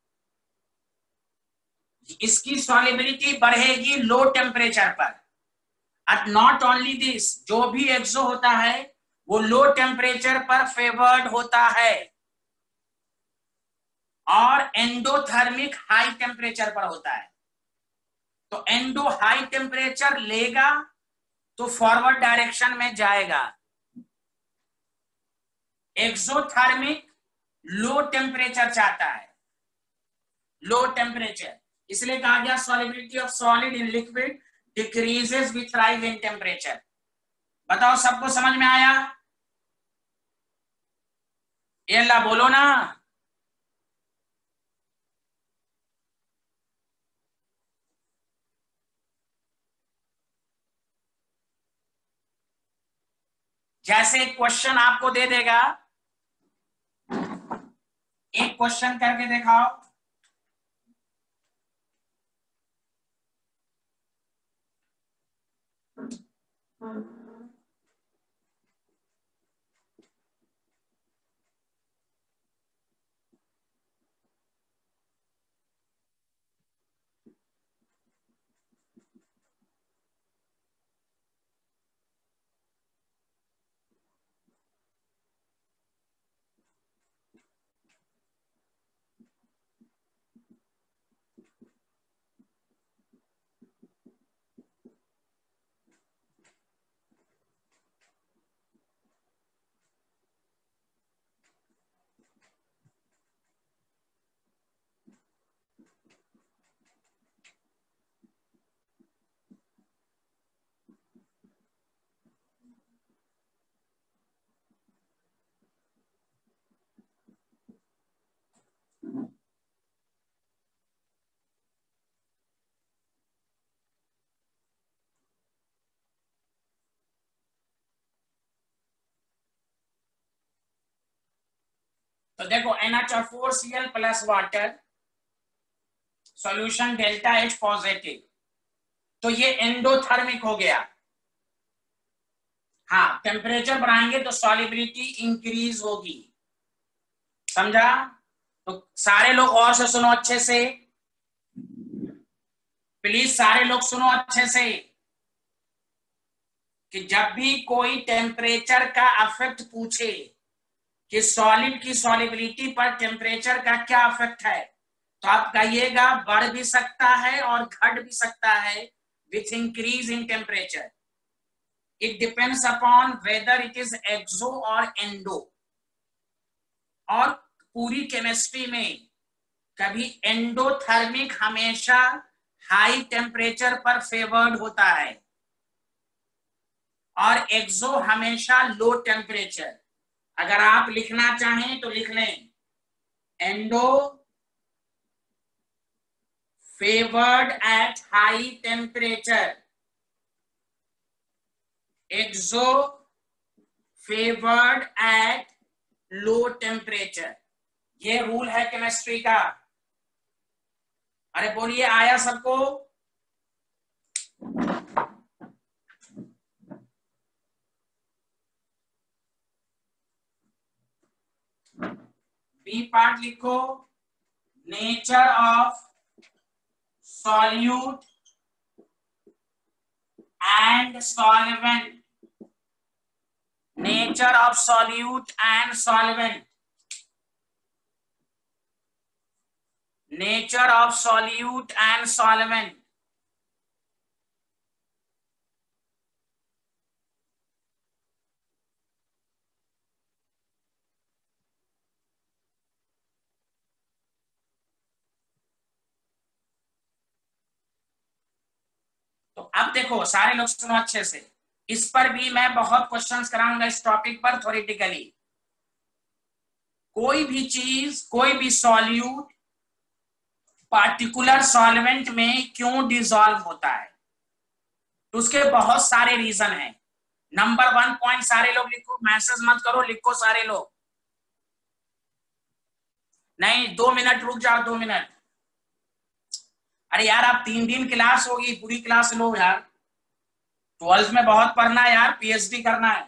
इसकी सॉलिबिलिटी बढ़ेगी लो टेम्परेचर पर। एट नॉट ओनली दिस, जो भी एक्सो होता है वो लो टेम्परेचर पर फेवर्ड होता है और एंडोथर्मिक हाई टेम्परेचर पर होता है। तो एंडो हाई टेम्परेचर लेगा तो फॉरवर्ड डायरेक्शन में जाएगा। एक्सोथर्मिक लो टेम्परेचर चाहता है, लो टेम्परेचर। इसलिए कहा गया solubility of solid in liquid decreases with rise in temperature. बताओ सबको समझ में आया? ये अल्लाह बोलो ना। जैसे एक क्वेश्चन आपको दे देगा, एक क्वेश्चन करके दिखाओ। तो देखो N H four C L plus water solution delta H positive, तो ये एंडोथर्मिक हो गया। हाँ, टेम्परेचर बढ़ाएंगे तो सॉलिबिलिटी इंक्रीज होगी, समझा? तो सारे लोग और से सुनो अच्छे से, प्लीज सारे लोग सुनो अच्छे से, कि जब भी कोई टेम्परेचर का इफेक्ट पूछे कि सॉलिड की सॉलिबिलिटी पर टेम्परेचर का क्या इफेक्ट है, तो आप कहिएगा बढ़ भी सकता है और घट भी सकता है with increase in temperature. It depends upon whether it is exo और एंडो। और पूरी केमिस्ट्री में कभी एंडोथर्मिक हमेशा हाई टेम्परेचर पर फेवर्ड होता है और एक्सो हमेशा लो टेम्परेचर। अगर आप लिखना चाहें तो लिख लें, endo favoured at high temperature, exo favoured at low temperature. ये रूल है केमिस्ट्री का। अरे बोलिए, आया सबको? बी पार्ट लिखो, nature of solute and solvent. Nature of solute and solvent. Nature of solute and solvent. तो अब देखो सारे लोग सुनो अच्छे से, इस पर भी मैं बहुत क्वेश्चंस कराऊंगा इस टॉपिक पर थ्योरेटिकली। कोई भी चीज, कोई भी सॉल्यूट पार्टिकुलर सॉल्वेंट में क्यों डिसॉल्व होता है, तो उसके बहुत सारे रीजन हैं। नंबर वन पॉइंट, सारे लोग लिखो, मैसेज मत करो, लिखो सारे लोग। नहीं, दो मिनट रुक जाओ, दो मिनट। अरे यार, आप तीन दिन क्लास होगी, पूरी क्लास लो यार। ट्वेल्थ में बहुत पढ़ना है यार, पीएचडी करना है।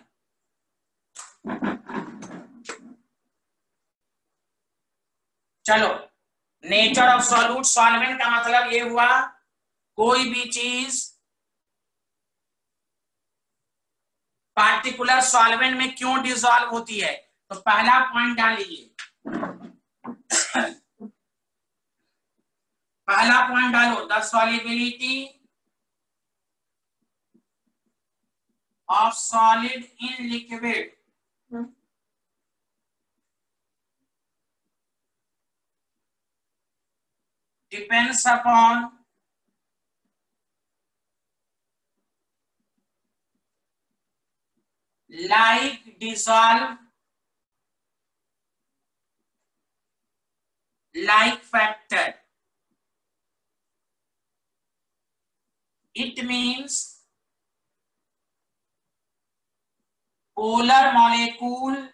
चलो, नेचर ऑफ सॉल्यूट, सॉल्वेंट का मतलब ये हुआ कोई भी चीज पार्टिकुलर सॉल्वेंट में क्यों डिसॉल्व होती है। तो पहला पॉइंट डाल लीजिए, पहला पॉइंट डालो, the solubility of solid in liquid depends upon like dissolve like factor. It means polar molecule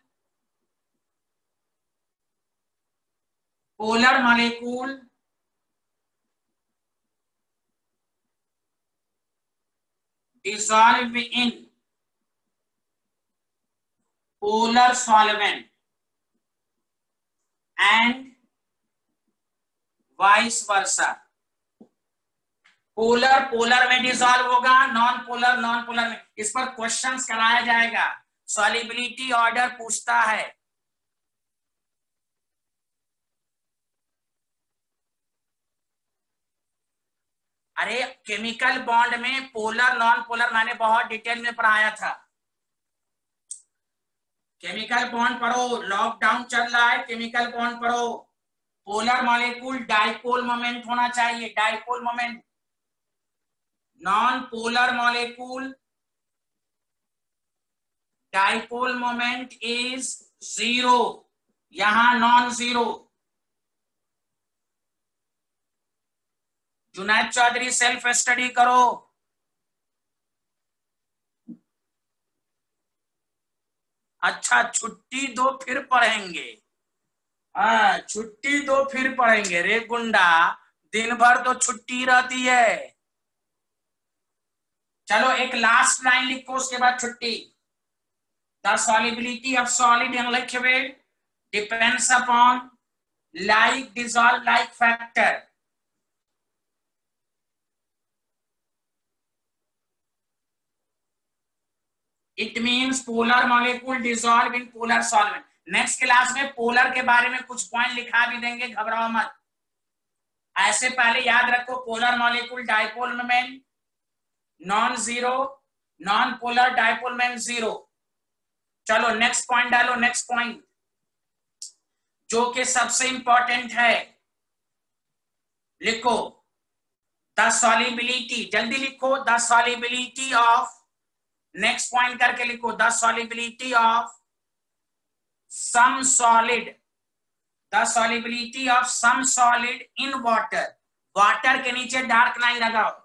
polar molecule dissolve in polar solvent and vice versa. Polar polar में डिसॉल्व होगा, नॉन पोलर नॉन पोलर में. इस पर questions कराया जाएगा. Solubility order पूछता है. अरे केमिकल बॉन्ड में पोलर नॉन पोलर मैंने बहुत डिटेल में पढ़ाया था. केमिकल बॉन्ड पढ़ो, लॉकडाउन चल रहा है, केमिकल बॉन्ड पढ़ो. पोलर मॉलिक्यूल डाइपोल मोमेंट होना चाहिए, dipole moment. Non polar molecule dipole moment is zero. यहां non zero. Junaid Chaudhary self study करो. अच्छा छुट्टी दो फिर पढ़ेंगे. हाँ छुट्टी दो फिर पढ़ेंगे. रे गुंडा दिन भर तो छुट्टी रहती है. चलो एक लास्ट लाइन लिखो उसके बाद छुट्टी. The solubility of solid in liquid depends upon like dissolve like factor. It means polar molecule dissolve in polar solvent. Next class में पोलर के बारे में कुछ पॉइंट लिखा भी देंगे, घबराओ मत. ऐसे पहले याद रखो polar molecule dipole moment non zero, non polar dipole moment zero. चलो नेक्स्ट पॉइंट डालो. नेक्स्ट पॉइंट जो कि सबसे इंपॉर्टेंट है, लिखो द सॉल्युबिलिटी. जल्दी लिखो. The solubility of, next point करके लिखो, the solubility of some solid, the solubility of some solid in water. Water के नीचे डार्क लाइन लगाओ.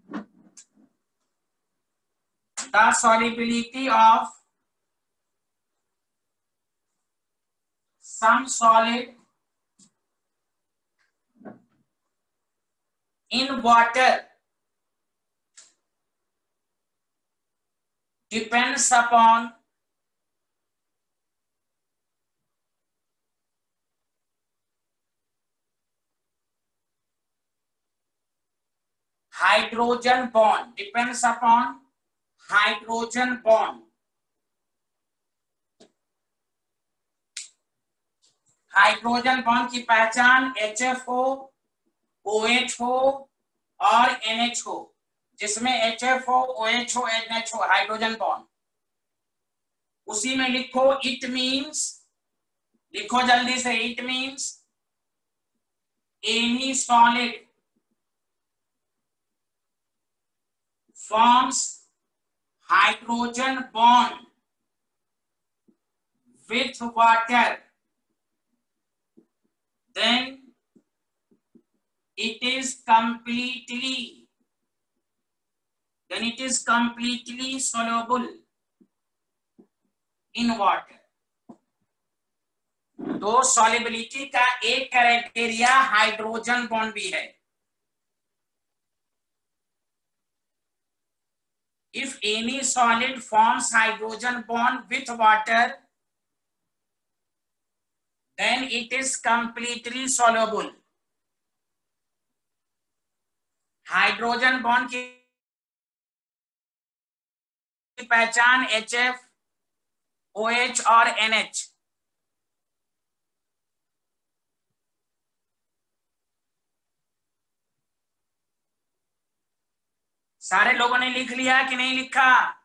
the solubility of some solid in water depends upon hydrogen bond. Depends upon hydrogen bond. Hydrogen bond की पहचान H F हो, O H हो और N H हो. जिसमें एच एफ हो, ओ एच हो, एन एच हो, हाइड्रोजन बॉन्ड. उसी में लिखो इट मीन्स, लिखो जल्दी से. It means any solid forms hydrogen bond with water, then it is completely then it is completely soluble in water. तो solubility का एक क्राइटेरिया हाइड्रोजन बॉन्ड भी है. If any solid forms hydrogen bond with water, then it is completely soluble. Hydrogen bond की पहचान H F, O H और N H. सारे लोगों ने लिख लिया कि नहीं लिखा?